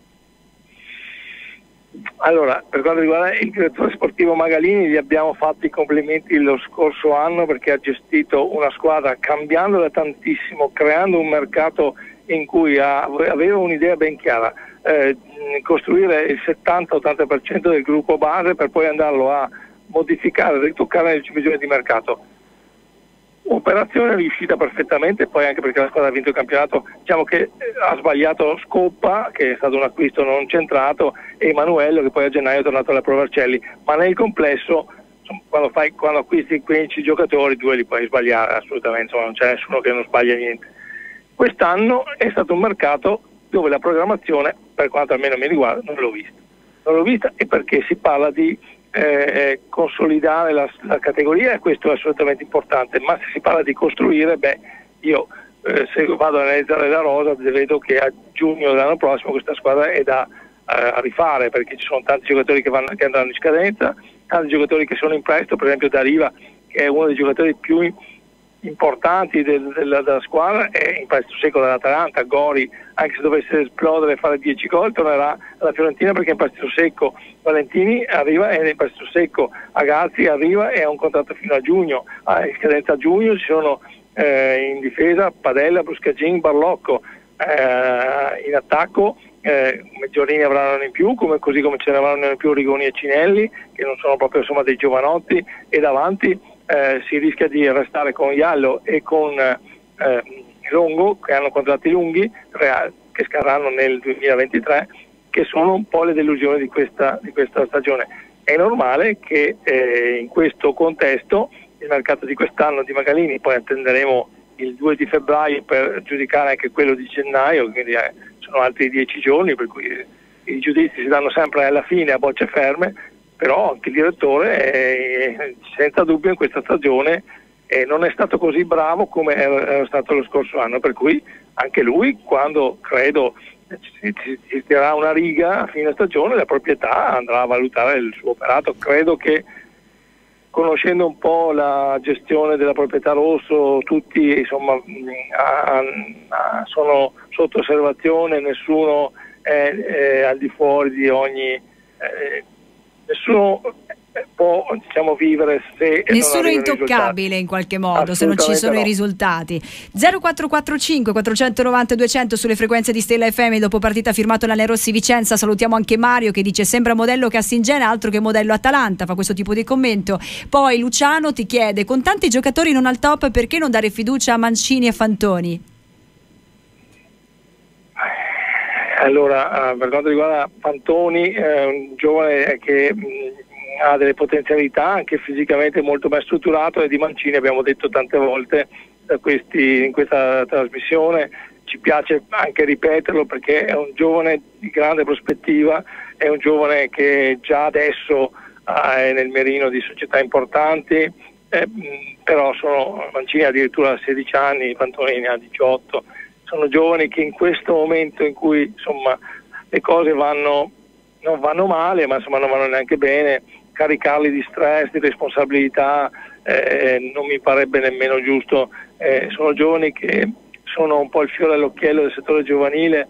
B: Allora, per quanto riguarda il direttore sportivo Magalini, gli abbiamo fatto i complimenti lo scorso anno perché ha gestito una squadra cambiandola tantissimo, creando un mercato in cui aveva un'idea ben chiara, costruire il 70-80% del gruppo base per poi andarlo a modificare, ritoccare nel bisogno di mercato. Operazione riuscita perfettamente, poi anche perché la squadra ha vinto il campionato. Diciamo che ha sbagliato Scoppa, che è stato un acquisto non centrato, e Emanuello, che poi a gennaio è tornato alla Pro Vercelli, ma nel complesso quando acquisti 15 giocatori 2 li puoi sbagliare assolutamente, non c'è nessuno che non sbaglia niente. Quest'anno è stato un mercato dove la programmazione, per quanto almeno mi riguarda, non l'ho vista, e perché si parla di consolidare la categoria, e questo è assolutamente importante, ma se si parla di costruire, io se vado ad analizzare la rosa vedo che a giugno dell'anno prossimo questa squadra è da rifare, perché ci sono tanti giocatori che andranno in scadenza, tanti giocatori che sono in prestito, per esempio Dariva, che è uno dei giocatori più importanti della squadra, è in prestito secco dall'Atalanta. Gori, anche se dovesse esplodere e fare 10 gol, tornerà alla Fiorentina perché è in prestito secco. Valentini arriva e è in prestito secco. Agazzi arriva e ha un contratto fino a giugno, in scadenza a giugno. Ci sono in difesa Padella, Bruscagin, Barlocco, in attacco Meggiorini avranno in più, così come ce ne avranno in più Rigoni e Cinelli, che non sono proprio dei giovanotti, e davanti si rischia di restare con Jallow e con Longo, che hanno contratti lunghi, che scadranno nel 2023, che sono un po' le delusioni di questa stagione. È normale che in questo contesto il mercato di quest'anno di Magalini, poi attenderemo il 2 di febbraio per giudicare anche quello di gennaio, quindi sono altri 10 giorni, per cui i giudizi si danno sempre alla fine a bocce ferme, però anche il direttore senza dubbio in questa stagione non è stato così bravo come era stato lo scorso anno, per cui anche lui, quando credo si tirerà una riga a fine stagione, la proprietà andrà a valutare il suo operato. Credo che, conoscendo un po' la gestione della proprietà rosso, tutti insomma sono sotto osservazione, nessuno è al di fuori di ogni nessuno può vivere se
A: nessuno è intoccabile in qualche modo se non ci sono i risultati. 0445 490 200 sulle frequenze di Stella FM. Dopo partita firmato Lané Rossi Vicenza. Salutiamo anche Mario che dice sembra modello Cassingena, altro che modello Atalanta, fa questo tipo di commento. Poi Luciano ti chiede, con tanti giocatori non al top, perché non dare fiducia a Mancini e Fantoni?
B: Allora, per quanto riguarda Fantoni, è un giovane che ha delle potenzialità, anche fisicamente molto ben strutturato, e di Mancini abbiamo detto tante volte in questa trasmissione, ci piace anche ripeterlo perché è un giovane di grande prospettiva, è un giovane che già adesso è nel mirino di società importanti, però Mancini ha addirittura 16 anni, Fantoni ne ha 18, sono giovani che in questo momento in cui insomma le cose non vanno male, ma insomma non vanno neanche bene, caricarli di stress, di responsabilità non mi parebbe nemmeno giusto. Sono giovani che sono un po' il fiore all'occhiello del settore giovanile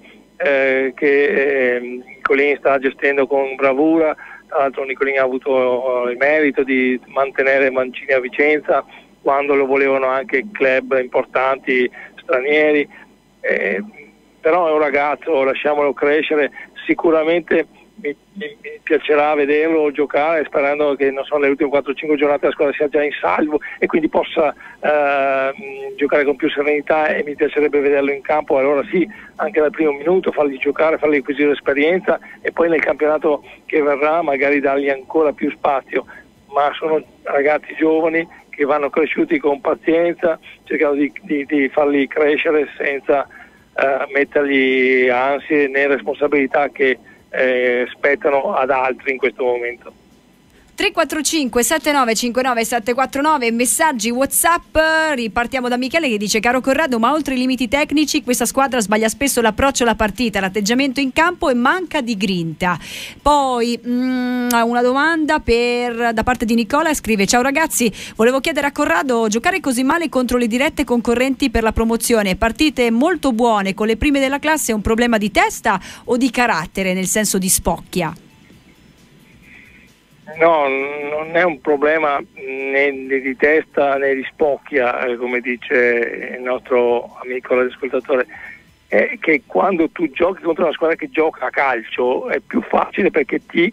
B: che Nicolini sta gestendo con bravura. Tra l'altro Nicolini ha avuto il merito di mantenere Mancini a Vicenza quando lo volevano anche club importanti stranieri, però è un ragazzo, lasciamolo crescere. Sicuramente mi piacerà vederlo giocare, sperando che nelle ultime 4-5 giornate la squadra sia già in salvo e quindi possa giocare con più serenità, e mi piacerebbe vederlo in campo, allora sì, anche dal primo minuto, farli giocare, farli acquisire esperienza, e poi nel campionato che verrà magari dargli ancora più spazio. Ma sono ragazzi giovani che vanno cresciuti con pazienza, cercando di farli crescere senza mettergli ansie né responsabilità che spettano ad altri in questo momento.
A: 345 7959 749 messaggi WhatsApp. Ripartiamo da Michele che dice: caro Corrado, ma oltre i limiti tecnici questa squadra sbaglia spesso l'approccio alla partita, l'atteggiamento in campo e manca di grinta. Poi una domanda da parte di Nicola, scrive: ciao ragazzi, volevo chiedere a Corrado, giocare così male contro le dirette concorrenti per la promozione, partite molto buone con le prime della classe, è un problema di testa o di carattere, nel senso di spocchia?
B: No, non è un problema né di testa né di spocchia, come dice il nostro amico l'ascoltatore. È che quando tu giochi contro una squadra che gioca a calcio è più facile perché ti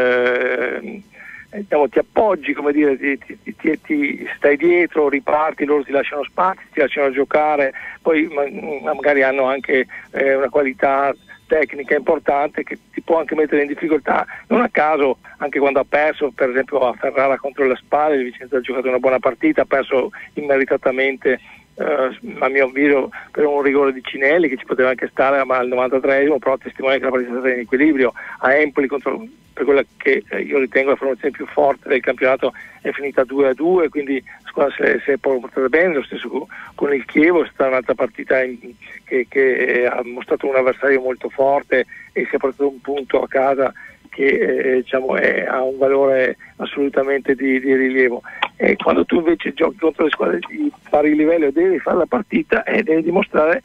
B: appoggi, come dire, ti stai dietro, riparti, loro ti lasciano spazi, ti lasciano giocare, poi magari hanno anche una qualità tecnica importante che ti può anche mettere in difficoltà. Non a caso, anche quando ha perso, per esempio a Ferrara contro la Spal, il Vicenza ha giocato una buona partita, ha perso immeritatamente a mio avviso per un rigore di Cinelli che ci poteva anche stare al 93esimo, però testimonia che la partita è stata in equilibrio. A Empoli, per quella che io ritengo la formazione più forte del campionato, è finita 2-2, quindi la squadra si è portata bene. Lo stesso con il Chievo, è stata un'altra partita che ha mostrato un avversario molto forte e si è portato un punto a casa che ha un valore assolutamente di rilievo. E quando tu invece giochi contro le squadre di pari livello devi fare la partita e devi dimostrare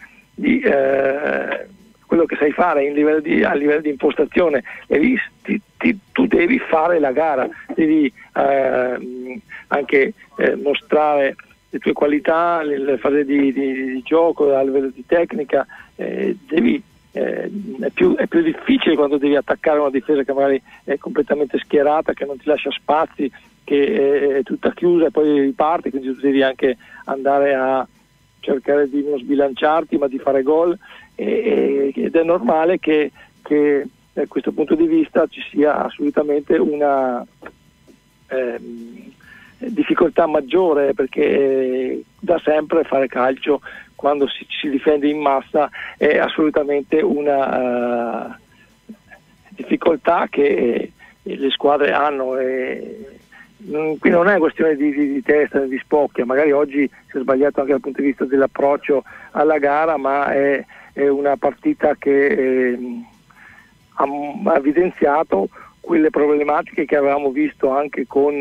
B: quello che sai fare a livello di impostazione, tu devi fare la gara, devi anche mostrare le tue qualità, le fasi di gioco a livello di tecnica, è più difficile quando devi attaccare una difesa che magari è completamente schierata, che non ti lascia spazi, che è tutta chiusa e poi riparte, quindi tu devi anche andare a cercare di non sbilanciarti ma di fare gol, ed è normale che da questo punto di vista ci sia assolutamente una difficoltà maggiore, perché da sempre fare calcio quando si difende in massa è assolutamente una difficoltà che le squadre hanno, qui non è questione di testa, di spocchia, magari oggi si è sbagliato anche dal punto di vista dell'approccio alla gara, ma è una partita che ha evidenziato quelle problematiche che avevamo visto anche con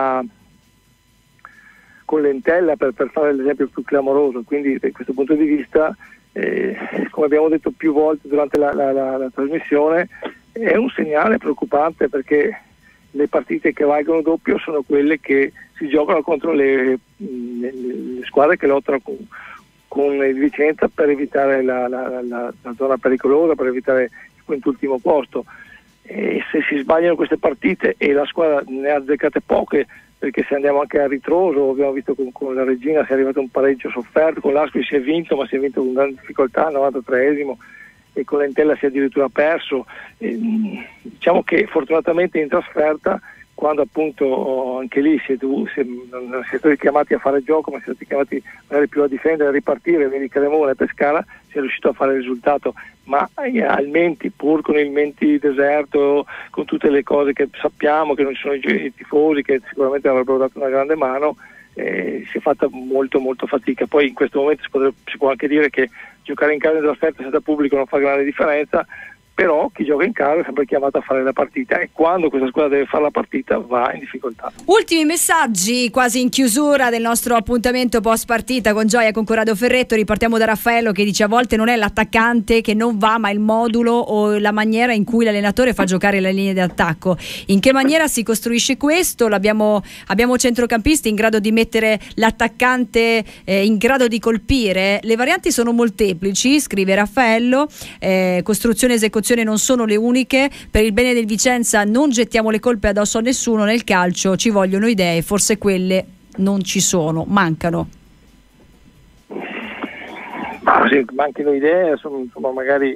B: l'Entella, per fare l'esempio più clamoroso. Quindi da questo punto di vista, come abbiamo detto più volte durante la trasmissione, è un segnale preoccupante, perché le partite che valgono doppio sono quelle che si giocano contro le squadre che lottano con il Vicenza per evitare la zona pericolosa, per evitare il quintultimo posto. E se si sbagliano queste partite e la squadra ne ha azzeccate poche, perché se andiamo anche a ritroso, abbiamo visto con la Regina si è arrivato un pareggio sofferto, con l'Ascoli si è vinto, ma si è vinto con grande difficoltà al 93esimo, e con l'Entella si è addirittura perso. Diciamo che fortunatamente in trasferta, quando appunto anche lì non siete stati chiamati a fare gioco, ma siete stati chiamati magari più a difendere, a ripartire, vedi Cremona e Pescara, si è riuscito a fare il risultato, ma al Menti, pur con il Menti deserto, con tutte le cose che sappiamo, che non ci sono i tifosi, che sicuramente avrebbero dato una grande mano, si è fatta molto molto fatica. Poi in questo momento si può anche dire che giocare in casa in trasferta senza pubblico non fa grande differenza, però chi gioca in casa è sempre chiamato a fare la partita, e quando questa squadra deve fare la partita va in difficoltà.
A: Ultimi messaggi quasi in chiusura del nostro appuntamento post partita con Gioia, con Corrado Ferretto. Ripartiamo da Raffaello, che dice: a volte non è l'attaccante che non va, ma il modulo o la maniera in cui l'allenatore fa giocare le linee d'attacco. In che maniera si costruisce questo? Abbiamo centrocampisti in grado di mettere l'attaccante in grado di colpire. Le varianti sono molteplici, scrive Raffaello. Costruzione, esecuzione non sono le uniche. Per il bene del Vicenza non gettiamo le colpe addosso a nessuno, nel calcio ci vogliono idee, forse quelle non ci sono, mancano.
B: Sì, mancano idee, insomma, magari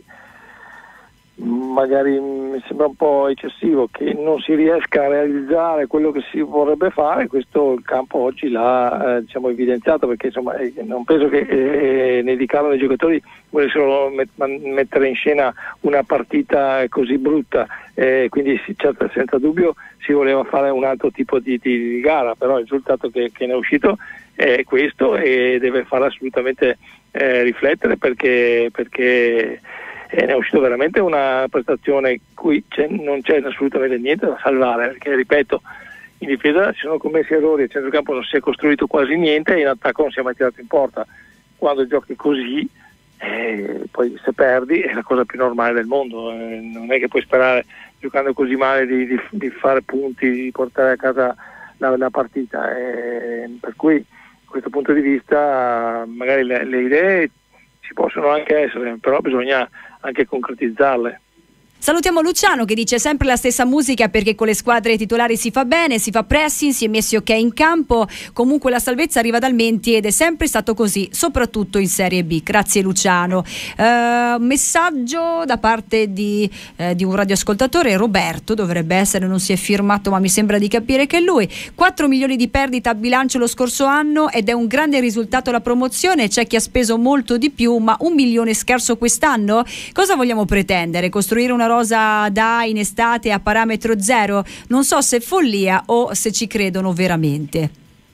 B: mi sembra un po' eccessivo che non si riesca a realizzare quello che si vorrebbe fare. Questo il campo oggi l'ha evidenziato, perché insomma non penso che nei Di Carlo, nei giocatori, volessero mettere in scena una partita così brutta, quindi certo, senza dubbio si voleva fare un altro tipo di gara, però il risultato che ne è uscito è questo, e deve fare assolutamente riflettere, perché ne è uscito veramente una prestazione cui non c'è assolutamente niente da salvare, perché ripeto, in difesa si sono commessi errori, a centrocampo non si è costruito quasi niente, e in attacco non si è mai tirato in porta. Quando giochi così, poi se perdi è la cosa più normale del mondo, non è che puoi sperare, giocando così male, di fare punti, di portare a casa la partita, per cui da questo punto di vista magari le idee ci possono anche essere, però bisogna anche concretizzarle.
A: Salutiamo Luciano, che dice: sempre la stessa musica, perché con le squadre titolari si fa bene, si fa pressing, si è messi ok in campo, comunque la salvezza arriva dal Menti ed è sempre stato così, soprattutto in Serie B. Grazie Luciano. Messaggio da parte di un radioascoltatore, Roberto dovrebbe essere, non si è firmato ma mi sembra di capire che è lui. 4 milioni di perdita a bilancio lo scorso anno ed è un grande risultato la promozione, c'è chi ha speso molto di più, ma 1 milione scarso quest'anno? Cosa vogliamo pretendere? Costruire una rosa da in estate a parametro zero? Non so se è follia o se ci credono veramente.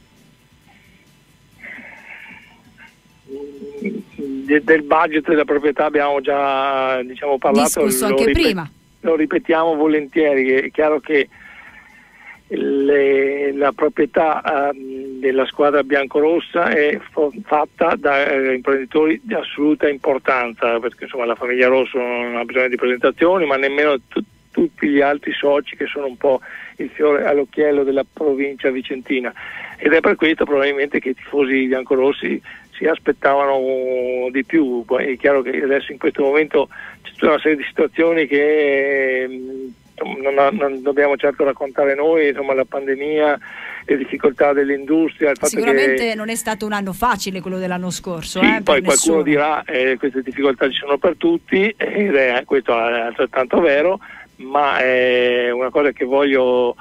B: Del budget della proprietà abbiamo già parlato,
A: discusso anche prima.
B: Lo ripetiamo volentieri. È chiaro che la proprietà della squadra biancorossa è fatta da imprenditori di assoluta importanza, perché insomma la famiglia Rosso non ha bisogno di presentazioni, ma nemmeno tutti gli altri soci, che sono un po' il fiore all'occhiello della provincia vicentina, ed è per questo probabilmente che i tifosi biancorossi si aspettavano di più. Poi è chiaro che adesso in questo momento c'è tutta una serie di situazioni che non dobbiamo certo raccontare noi, insomma, la pandemia, le difficoltà dell'industria, il fatto
A: sicuramente
B: che
A: non è stato un anno facile quello dell'anno scorso,
B: sì, poi
A: per
B: qualcuno
A: nessuno.
B: dirà queste difficoltà ci sono per tutti, ed è questo è altrettanto vero, ma una cosa che voglio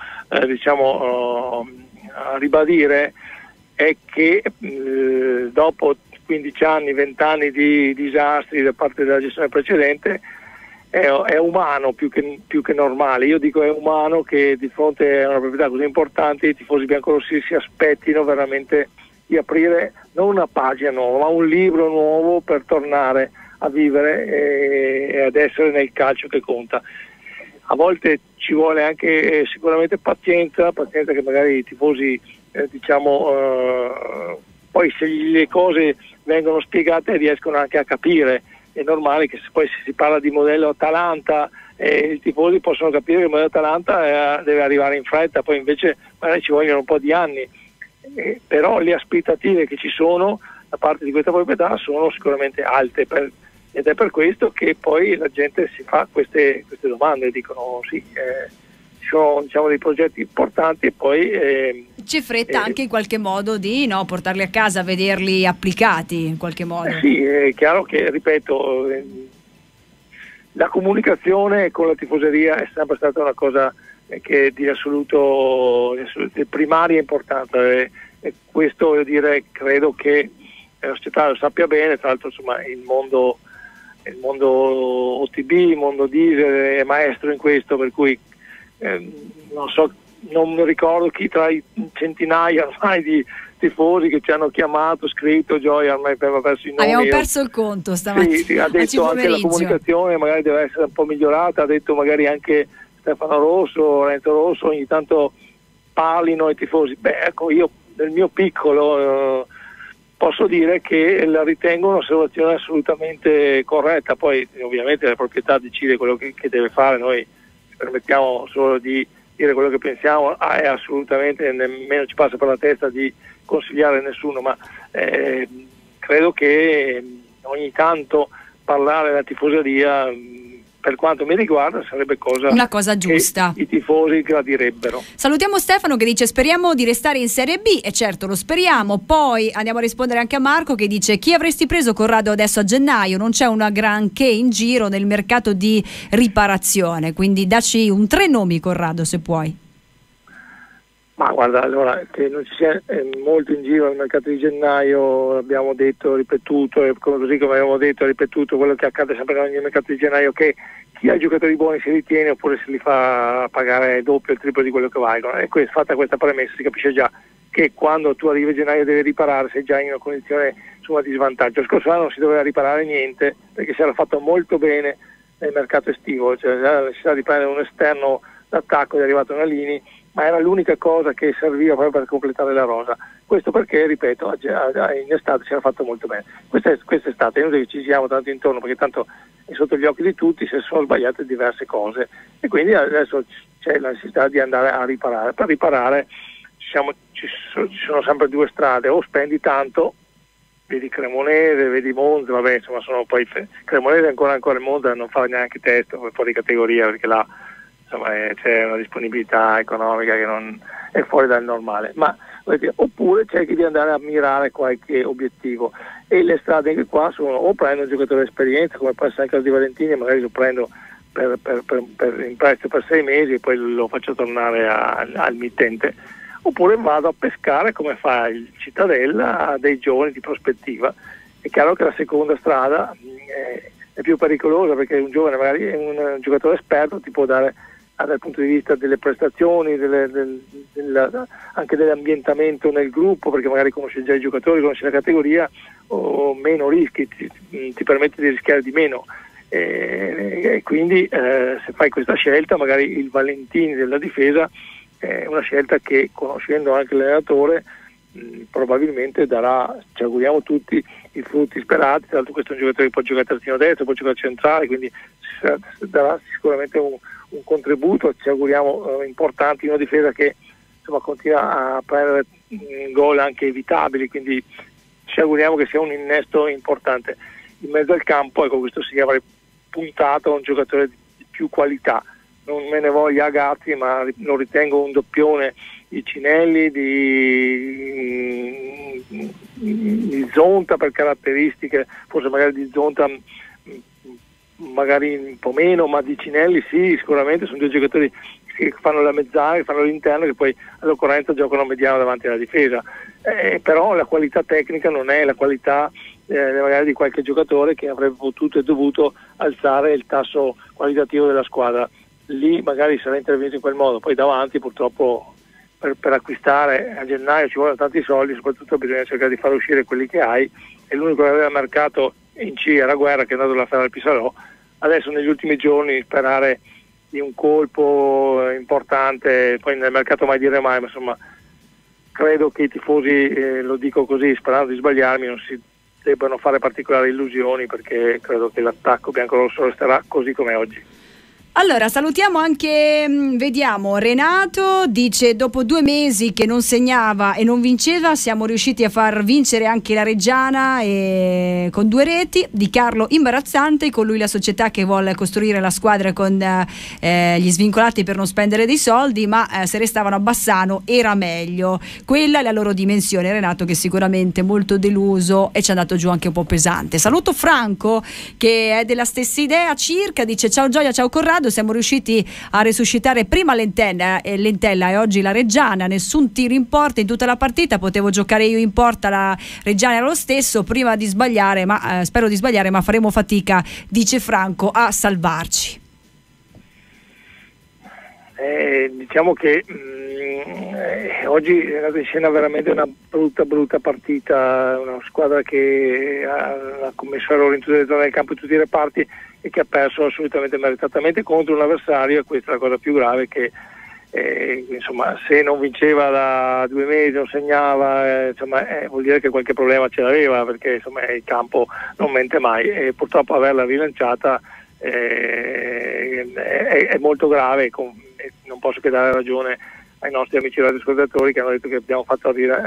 B: ribadire è che dopo 15 anni, 20 anni di disastri da parte della gestione precedente, è umano più che normale. Io dico è umano che di fronte a una proprietà così importante i tifosi biancorossi si aspettino veramente di aprire non una pagina nuova, ma un libro nuovo per tornare a vivere e ad essere nel calcio che conta. A volte ci vuole anche sicuramente pazienza che magari i tifosi poi se le cose vengono spiegate riescono anche a capire. È normale che poi se si parla di modello Atalanta i tifosi possono capire che il modello Atalanta deve arrivare in fretta, poi invece magari ci vogliono un po' di anni, però le aspettative che ci sono da parte di questa proprietà sono sicuramente alte ed è per questo che poi la gente si fa queste domande, dicono sì, ci sono dei progetti importanti e poi
A: c'è fretta anche in qualche modo di portarli a casa, vederli applicati in qualche modo.
B: Sì, è chiaro che, ripeto, la comunicazione con la tifoseria è sempre stata una cosa che di assoluto primaria importanza, e questo voglio dire, credo che la società lo sappia bene. Tra l'altro insomma il mondo OTB, il mondo diesel è maestro in questo, per cui non ricordo chi tra i centinaia ormai di tifosi che ci hanno chiamato, scritto, Gioia ormai aveva perso i nomi.
A: Abbiamo perso il conto stamattina.
B: Sì, ha detto anche la comunicazione magari deve essere un po' migliorata, ha detto magari anche Stefano Rosso, Renzo Rosso, ogni tanto parlino ai tifosi. Ecco, io nel mio piccolo posso dire che la ritengo un'osservazione assolutamente corretta, poi ovviamente la proprietà decide quello che deve fare, noi ci permettiamo solo di dire quello che pensiamo, è assolutamente, nemmeno ci passa per la testa di consigliare nessuno, ma credo che ogni tanto parlare della tifoseria, per quanto mi riguarda, sarebbe una cosa giusta, che i tifosi gradirebbero.
A: Salutiamo Stefano che dice speriamo di restare in Serie B, e certo lo speriamo. Poi andiamo a rispondere anche a Marco che dice chi avresti preso, Corrado, adesso a gennaio? Non c'è una granché in giro nel mercato di riparazione, quindi dacci 3 nomi, Corrado, se puoi.
B: Ma guarda, allora, che non ci sia molto in giro nel mercato di gennaio, abbiamo detto, ripetuto, e così come abbiamo detto, ripetuto quello che accade sempre in ogni mercato di gennaio, che chi ha i giocatori buoni si ritiene oppure se li fa pagare doppio o il triplo di quello che valgono. E fatta questa premessa si capisce già che quando tu arrivi a gennaio e devi riparare sei già in una condizione di svantaggio. Lo scorso anno non si doveva riparare niente perché si era fatto molto bene nel mercato estivo, cioè la necessità di prendere un esterno d'attacco, è arrivato Nalini, ma era l'unica cosa che serviva proprio per completare la rosa. Questo perché, ripeto, in estate si era fatto molto bene. Questa estate è inutile che ci siamo tanto intorno, perché tanto è sotto gli occhi di tutti se sono sbagliate diverse cose, e quindi adesso c'è la necessità di andare a riparare. Per riparare ci sono sempre 2 strade: o spendi tanto, vedi Cremonese, vedi Monza, vabbè, insomma, sono poi Cremonese ancora il Monza non fa neanche testo, come fuori categoria, perché là c'è una disponibilità economica che non è fuori dal normale, ma oppure cerchi di andare a mirare qualche obiettivo, e le strade anche qua sono: o prendo un giocatore di esperienza come può essere il caso di Valentini, magari lo prendo in prestito per 6 mesi e poi lo faccio tornare al mittente, oppure vado a pescare come fa il Cittadella dei giovani di prospettiva. È chiaro che la seconda strada è più pericolosa, perché un giovane, magari un giocatore esperto, ti può dare dal punto di vista delle prestazioni, anche dell'ambientamento nel gruppo, perché magari conosce già i giocatori, conosce la categoria, o meno rischi, ti permette di rischiare di meno, e quindi se fai questa scelta, magari il Valentini della difesa è una scelta che, conoscendo anche l'allenatore, probabilmente darà, ci auguriamo tutti, i frutti sperati. Tra l'altro questo è un giocatore che può giocare terzino destro, può giocare centrale, quindi darà sicuramente un contributo, ci auguriamo, importante, in una difesa che continua a prendere gol anche evitabili, quindi ci auguriamo che sia un innesto importante. In mezzo al campo, questo sì, avrei puntato a un giocatore di più qualità, non me ne voglia Agazzi, ma lo ritengo un doppione di Cinelli, di Zonta per caratteristiche, forse magari di Zonta magari un po' meno, ma di Cinelli sì, sicuramente sono due giocatori che fanno la mezzala, che fanno l'interno, che poi all'occorrenza giocano mediano davanti alla difesa, però la qualità tecnica non è la qualità magari di qualche giocatore che avrebbe potuto e dovuto alzare il tasso qualitativo della squadra. Lì magari sarà intervenuto in quel modo, poi davanti purtroppo per acquistare a gennaio ci vogliono tanti soldi, soprattutto bisogna cercare di far uscire quelli che hai, e l'unico che aveva mercato in C era Guerra, che è andato a fare al Pisarò. Adesso negli ultimi giorni sperare di un colpo importante, poi nel mercato mai dire mai, ma insomma credo che i tifosi, lo dico così sperando di sbagliarmi, non si debbano fare particolari illusioni, perché credo che l'attacco biancorosso resterà così come oggi.
A: Allora salutiamo anche, vediamo, Renato dice: dopo 2 mesi che non segnava e non vinceva siamo riusciti a far vincere anche la Reggiana con 2 reti. Di Carlo imbarazzante, con lui la società che vuole costruire la squadra con gli svincolati per non spendere dei soldi, ma se restavano a Bassano era meglio, quella è la loro dimensione. Renato che sicuramente è molto deluso e ci è andato giù anche un po' pesante. Saluto Franco che è della stessa idea circa, dice: ciao Gioia, ciao Corrado, siamo riusciti a resuscitare prima l'Entella e oggi la Reggiana, nessun tiro in porta in tutta la partita, potevo giocare io in porta, la Reggiana era lo stesso, prima di sbagliare, ma spero di sbagliare, ma faremo fatica, dice Franco, a salvarci.
B: Diciamo che oggi è andata in scena veramente una brutta partita, una squadra che ha commesso errori in tutte le zone del campo, in tutti i reparti, e che ha perso assolutamente meritatamente contro un avversario, e questa è la cosa più grave, che insomma se non vinceva da 2 mesi, non segnava, vuol dire che qualche problema ce l'aveva, perché insomma il campo non mente mai, e purtroppo averla rilanciata è molto grave, non posso che dare ragione ai nostri amici radioascoltatori che hanno detto che abbiamo fatto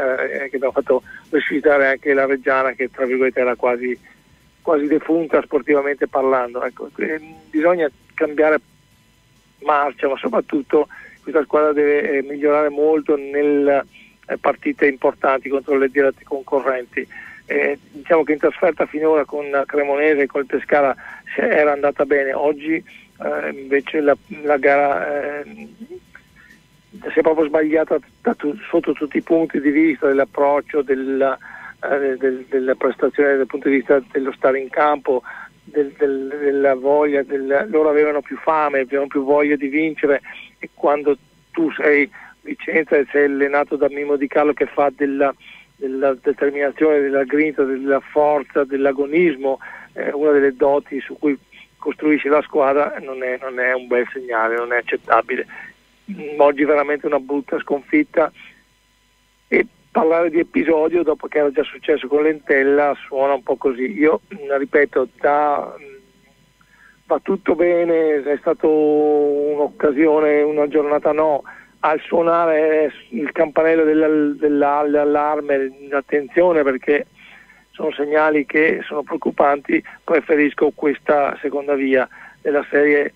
B: resuscitare anche la Reggiana, che tra virgolette era quasi defunta sportivamente parlando. Ecco, bisogna cambiare marcia, ma soprattutto questa squadra deve migliorare molto nelle partite importanti contro le dirette concorrenti. Diciamo che in trasferta finora con Cremonese e col Pescara era andata bene, oggi invece la gara si è proprio sbagliata sotto tutti i punti di vista, dell'approccio, della prestazione dal punto di vista dello stare in campo, della voglia, loro avevano più fame, avevano più voglia di vincere, e quando tu sei Vicenza e sei allenato da Mimmo Di Carlo, che fa della determinazione, della grinta, della forza, dell'agonismo una delle doti su cui costruisce la squadra, non è un bel segnale, non è accettabile. Oggi veramente una brutta sconfitta, e parlare di episodio dopo che era già successo con l'Entella suona un po' così. Io ripeto, va tutto bene, è stata un'occasione, una giornata no, al suonare il campanello dell'allarme, attenzione, perché sono segnali che sono preoccupanti. Preferisco questa seconda via della serie.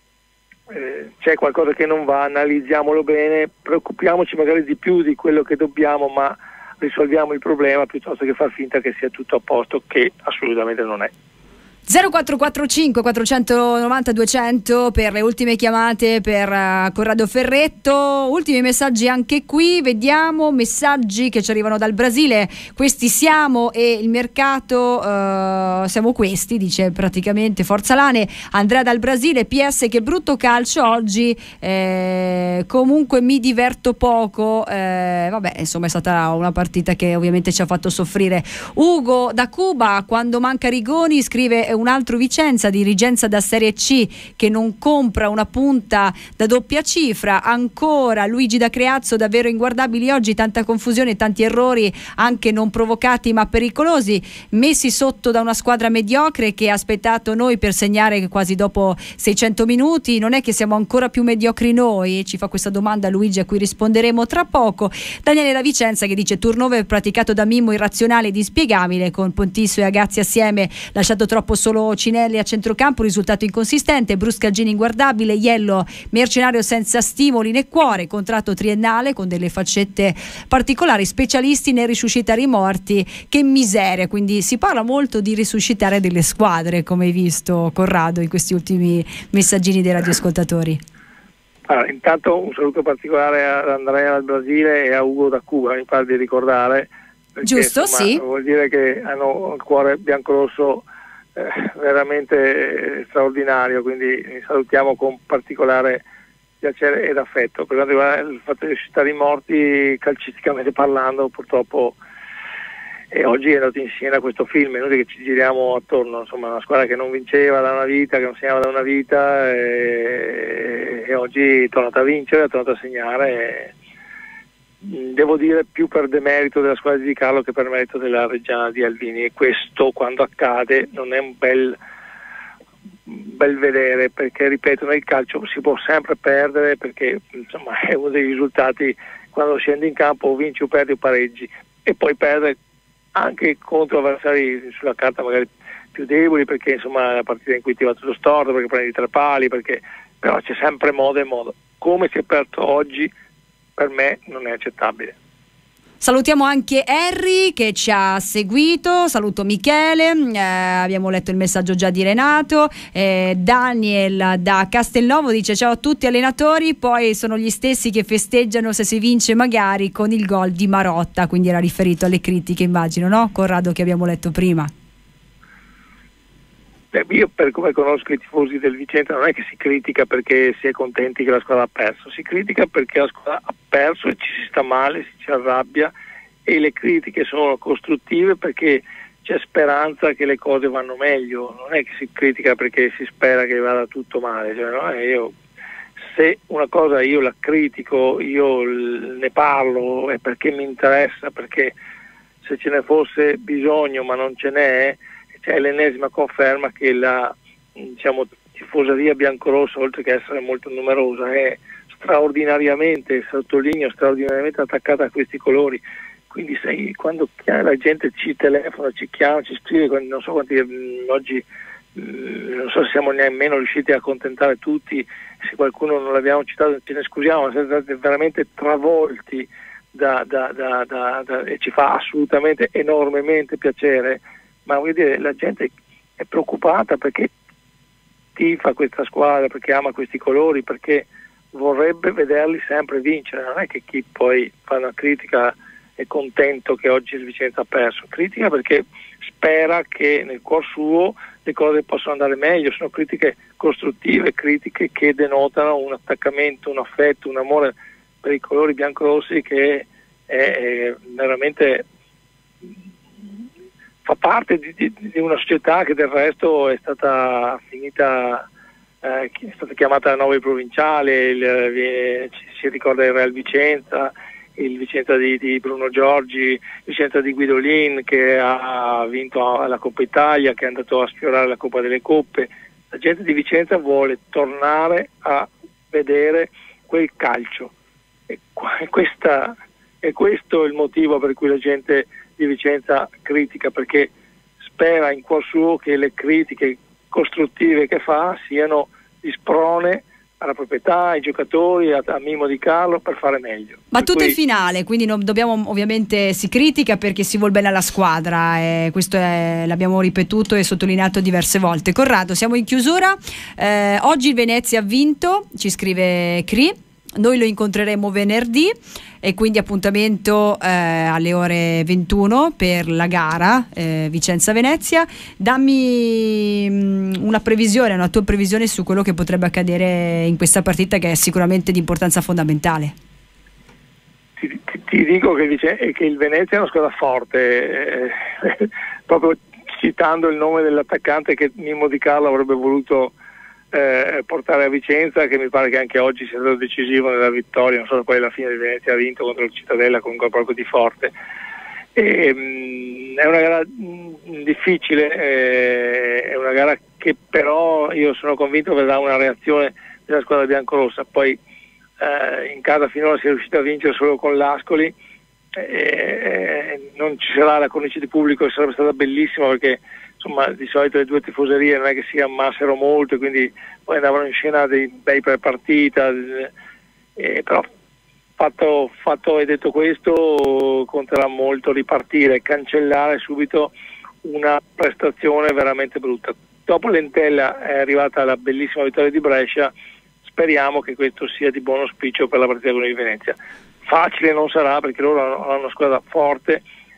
B: C'è qualcosa che non va, analizziamolo bene, preoccupiamoci magari di più di quello che dobbiamo, ma risolviamo il problema piuttosto che far finta che sia tutto a posto, che assolutamente non è.
A: 0445 490 200 per le ultime chiamate per Corrado Ferretto. Ultimi messaggi anche qui, vediamo messaggi che ci arrivano dal Brasile. Questi siamo, e il mercato siamo questi, dice praticamente Forza Lane. Andrea dal Brasile: PS che brutto calcio oggi, comunque mi diverto poco, vabbè, insomma è stata una partita che ovviamente ci ha fatto soffrire. Ugo da Cuba: quando manca Rigoni, scrive un altro Vicenza, dirigenza da Serie C che non compra una punta da doppia cifra. Ancora Luigi da Creazzo: davvero inguardabili oggi, tanta confusione, tanti errori anche non provocati ma pericolosi, messi sotto da una squadra mediocre che ha aspettato noi per segnare quasi dopo 600 minuti. Non è che siamo ancora più mediocri noi? Ci fa questa domanda Luigi, a cui risponderemo tra poco. Daniele da Vicenza che dice: turnover praticato da Mimmo irrazionale ed inspiegabile, con Pontisso e Agazzi assieme lasciato troppo solo Cinelli a centrocampo, risultato inconsistente. Bruscagini inguardabile, Iello mercenario senza stimoli né cuore, contratto triennale con delle faccette particolari, specialisti nel risuscitare i morti, che miseria. Quindi si parla molto di risuscitare delle squadre, come hai visto, Corrado, in questi ultimi messaggini dei radioascoltatori.
B: Allora, intanto un saluto particolare ad Andrea dal Brasile e a Ugo da Cuba, mi pare di ricordare, perché,
A: giusto,
B: insomma,
A: sì,
B: vuol dire che hanno il cuore biancorosso veramente straordinario, quindi salutiamo con particolare piacere ed affetto. Per quanto riguarda il fatto di risuscitare i morti, calcisticamente parlando, purtroppo oggi è andato in scena questo film, è inutile che ci giriamo attorno, insomma, una squadra che non vinceva da una vita, che non segnava da una vita, e oggi è tornata a vincere, è tornata a segnare, devo dire più per demerito della squadra di Di Carlo che per merito della Reggiana di Aldini, e questo quando accade non è un bel vedere, perché ripeto, nel calcio si può sempre perdere, perché insomma è uno dei risultati quando scendi in campo, o vinci o perdi o pareggi, e poi perdere anche contro avversari sulla carta magari più deboli, perché insomma è la partita in cui ti va tutto storto, perché prendi 3 pali, però c'è sempre modo e modo. Come si è aperto oggi per me non è accettabile.
A: Salutiamo anche Harry che ci ha seguito, saluto Michele, abbiamo letto il messaggio già di Renato, Daniel da Castelnuovo dice ciao a tutti allenatori, poi sono gli stessi che festeggiano se si vince magari con il gol di Marotta, quindi era riferito alle critiche, immagino, no? Corrado, che abbiamo letto prima.
B: Io, per come conosco i tifosi del Vicenza, non è che si critica perché si è contenti che la squadra ha perso, si critica perché la squadra ha perso e ci si sta male, si arrabbia, e le critiche sono costruttive perché c'è speranza che le cose vanno meglio, non è che si critica perché si spera che vada tutto male, cioè, no? Se una cosa io la critico, io ne parlo, è perché mi interessa, perché se ce ne fosse bisogno ma non ce n'è, c'è l'ennesima conferma che la tifoseria biancorossa, oltre che essere molto numerosa, è straordinariamente, sottolineo, straordinariamente attaccata a questi colori. Quindi quando la gente ci telefona, ci chiama, ci scrive, non so quanti oggi, non so se siamo nemmeno riusciti a accontentare tutti, se qualcuno non l'abbiamo citato ce ne scusiamo, siamo stati veramente travolti e ci fa assolutamente enormemente piacere. Ma voglio dire, la gente è preoccupata perché tifa questa squadra, perché ama questi colori, perché vorrebbe vederli sempre vincere. Non è che chi poi fa una critica è contento che oggi il Vicenza ha perso, critica perché spera che nel cuor suo le cose possano andare meglio. Sono critiche costruttive, critiche che denotano un attaccamento, un affetto, un amore per i colori biancorossi che è veramente fa parte di una società che del resto è stata finita, è stata chiamata Nove Provinciale, si ricorda il Real Vicenza, il Vicenza di Bruno Giorgi, il Vicenza di Guidolin che ha vinto la Coppa Italia, che è andato a sfiorare la Coppa delle Coppe. La gente di Vicenza vuole tornare a vedere quel calcio, e questo è il motivo per cui la gente di Vicenza critica, perché spera in cuor suo che le critiche costruttive che fa siano di sprone alla proprietà, ai giocatori, a Mimmo Di Carlo, per fare meglio.
A: Ma tutto è finale, quindi non dobbiamo, ovviamente si critica perché si vuol bene alla squadra, questo l'abbiamo ripetuto e sottolineato diverse volte. Corrado, siamo in chiusura, oggi il Venezia ha vinto, ci scrive Cri, noi lo incontreremo venerdì e quindi appuntamento alle ore 21 per la gara Vicenza-Venezia. Dammi una previsione, una tua previsione su quello che potrebbe accadere in questa partita, che è sicuramente di importanza fondamentale.
B: Ti dico che il Venezia è una squadra forte, proprio citando il nome dell'attaccante che Mimmo Di Carlo avrebbe voluto portare a Vicenza, che mi pare che anche oggi sia stato decisivo nella vittoria. Non so se poi alla fine il Venezia ha vinto contro il Cittadella con un gol proprio di forte. È una gara difficile, è una gara che però io sono convinto vedrà una reazione della squadra biancorossa. Poi in casa finora si è riuscito a vincere solo con l'Ascoli, non ci sarà la cornice di pubblico, che sarebbe stata bellissima, perché insomma di solito le due tifoserie non è che si ammassero molto, quindi poi andavano in scena dei bei pre-partita, però fatto e detto questo, conterà molto ripartire e cancellare subito una prestazione veramente brutta. Dopo l'Entella è arrivata la bellissima vittoria di Brescia, speriamo che questo sia di buon auspicio per la partita con il Venezia. Facile non sarà, perché loro hanno una squadra forte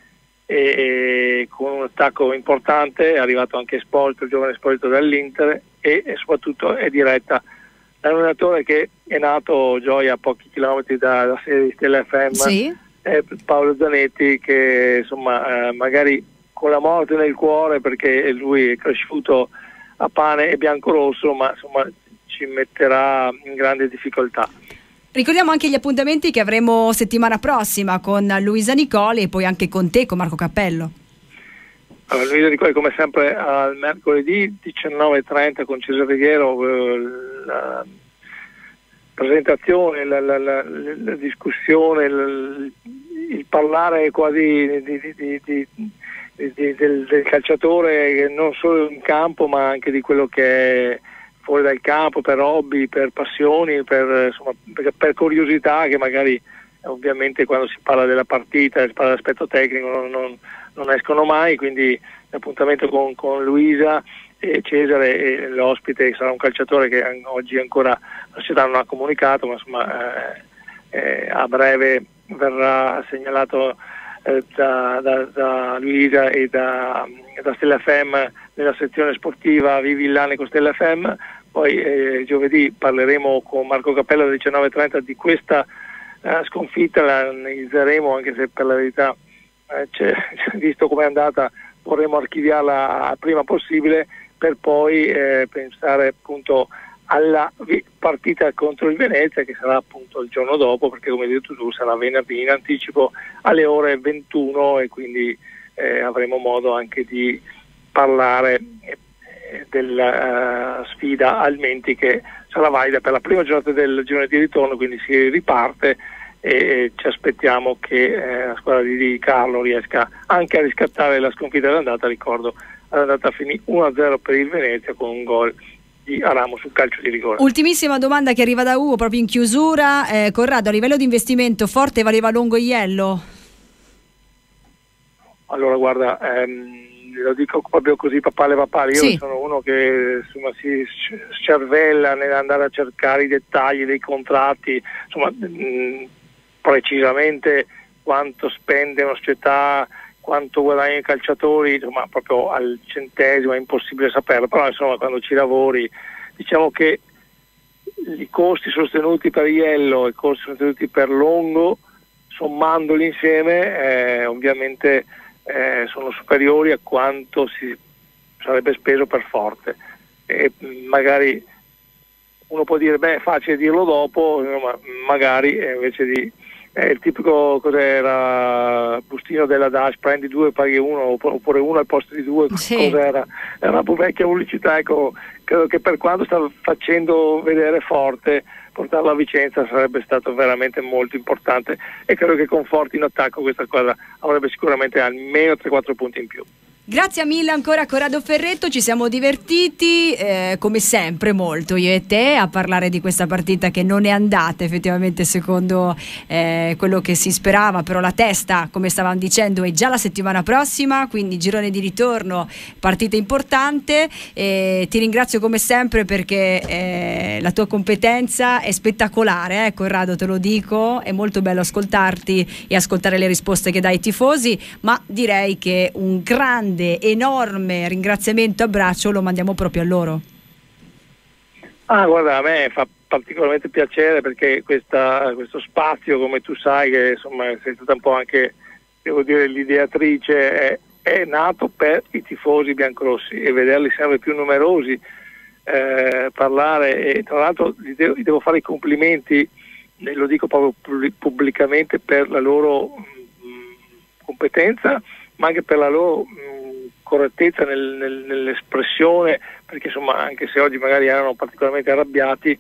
B: e con un attacco importante, è arrivato anche Esposito, il giovane Esposito dall'Inter, e soprattutto è diretta da un allenatore che è nato, Gioia, a pochi chilometri da sede di Stella FM,
A: sì.
B: Paolo Zanetti, che insomma magari con la morte nel cuore, perché lui è cresciuto a pane e biancorosso, ma insomma ci metterà in grande difficoltà.
A: Ricordiamo anche gli appuntamenti che avremo settimana prossima con Luisa Nicoli e poi anche con te, con Marco Cappello.
B: Allora, Luisa Nicoli come sempre al mercoledì 19:30 con Cesare Righiero, la presentazione, la discussione, il parlare quasi del calciatore, non solo in campo ma anche di quello che è fuori dal campo, per hobby, per passioni, per curiosità, che magari ovviamente quando si parla della partita, si parla dell'aspetto tecnico non escono mai, quindi l'appuntamento con Luisa e Cesare, e l'ospite sarà un calciatore che oggi ancora la società non ha comunicato, ma insomma a breve verrà segnalato da Luisa e da Stella FM nella sezione sportiva Vivi Villane con Stella FM. Poi giovedì parleremo con Marco Cappello alle 19:30 di questa sconfitta, la analizzeremo, anche se per la verità visto come è andata vorremmo archiviarla prima possibile, per poi pensare appunto alla partita contro il Venezia, che sarà appunto il giorno dopo, perché come hai detto tu sarà venerdì in anticipo alle ore 21, e quindi avremo modo anche di parlare della sfida al Menti, che sarà valida per la prima giornata del girone di ritorno, quindi si riparte e ci aspettiamo che la squadra di Carlo riesca anche a riscattare la sconfitta dell'andata. Ricordo, l'andata finì 1-0 per il Venezia con un gol di Aramo sul calcio di rigore.
A: Ultimissima domanda che arriva da Ugo proprio in chiusura, Corrado, a livello di investimento Forte valeva Longo Iello?
B: Allora guarda, lo dico proprio così, papale, io
A: sì.
B: Sono uno che insomma si scervella nell'andare a cercare i dettagli dei contratti, insomma precisamente quanto spende una società, quanto guadagnano i calciatori, insomma proprio al centesimo è impossibile saperlo, però insomma quando ci lavori diciamo che i costi sostenuti per Iello e i costi sostenuti per Longo, sommandoli insieme ovviamente sono superiori a quanto si sarebbe speso per Forte, e magari uno può dire beh è facile dirlo dopo, ma magari invece di il tipico cos'era bustino della Dash, prendi due paghi uno, oppure uno al posto di due, sì. Cos'era? È una vecchia pubblicità, ecco, credo che per quanto sta facendo vedere Forte, portarlo a Vicenza sarebbe stato veramente molto importante, e credo che con Forte in attacco questa squadra avrebbe sicuramente almeno 3-4 punti in più.
A: Grazie mille ancora Corrado Ferretto, ci siamo divertiti come sempre molto io e te a parlare di questa partita che non è andata effettivamente secondo quello che si sperava, però la testa, come stavamo dicendo, è già la settimana prossima, quindi girone di ritorno, partita importante, ti ringrazio come sempre perché la tua competenza è spettacolare, Corrado, te lo dico, è molto bello ascoltarti e ascoltare le risposte che dai ai tifosi, ma direi che un grande, enorme ringraziamento, abbraccio lo mandiamo proprio a loro.
B: Guarda, a me fa particolarmente piacere perché questo spazio, come tu sai, che insomma sei stata un po' anche, devo dire, l'ideatrice, è nato per i tifosi biancorossi, e vederli sempre più numerosi parlare, e tra l'altro gli devo fare i complimenti, lo dico proprio pubblicamente, per la loro competenza, ma anche per la loro correttezza nell'espressione, perché insomma anche se oggi magari erano particolarmente arrabbiati,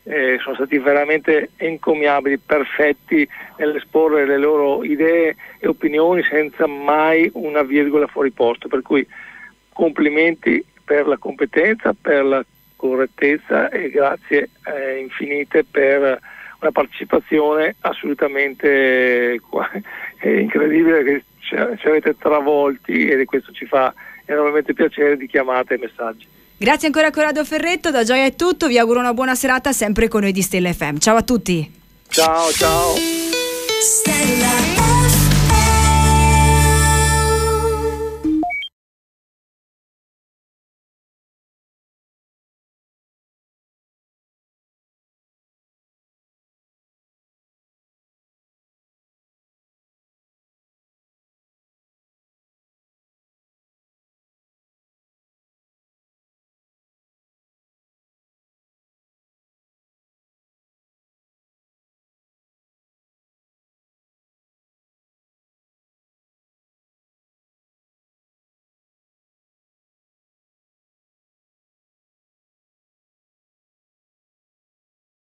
B: sono stati veramente encomiabili, perfetti nell'esporre le loro idee e opinioni senza mai una virgola fuori posto, per cui complimenti per la competenza, per la correttezza e grazie infinite per una partecipazione assolutamente incredibile, che ci avete travolti, e questo ci fa enormemente piacere di chiamate e messaggi.
A: Grazie ancora a Corrado Ferretto, da Gioia è tutto, vi auguro una buona serata sempre con noi di Stella FM. Ciao a tutti.
B: Ciao.
O: Stella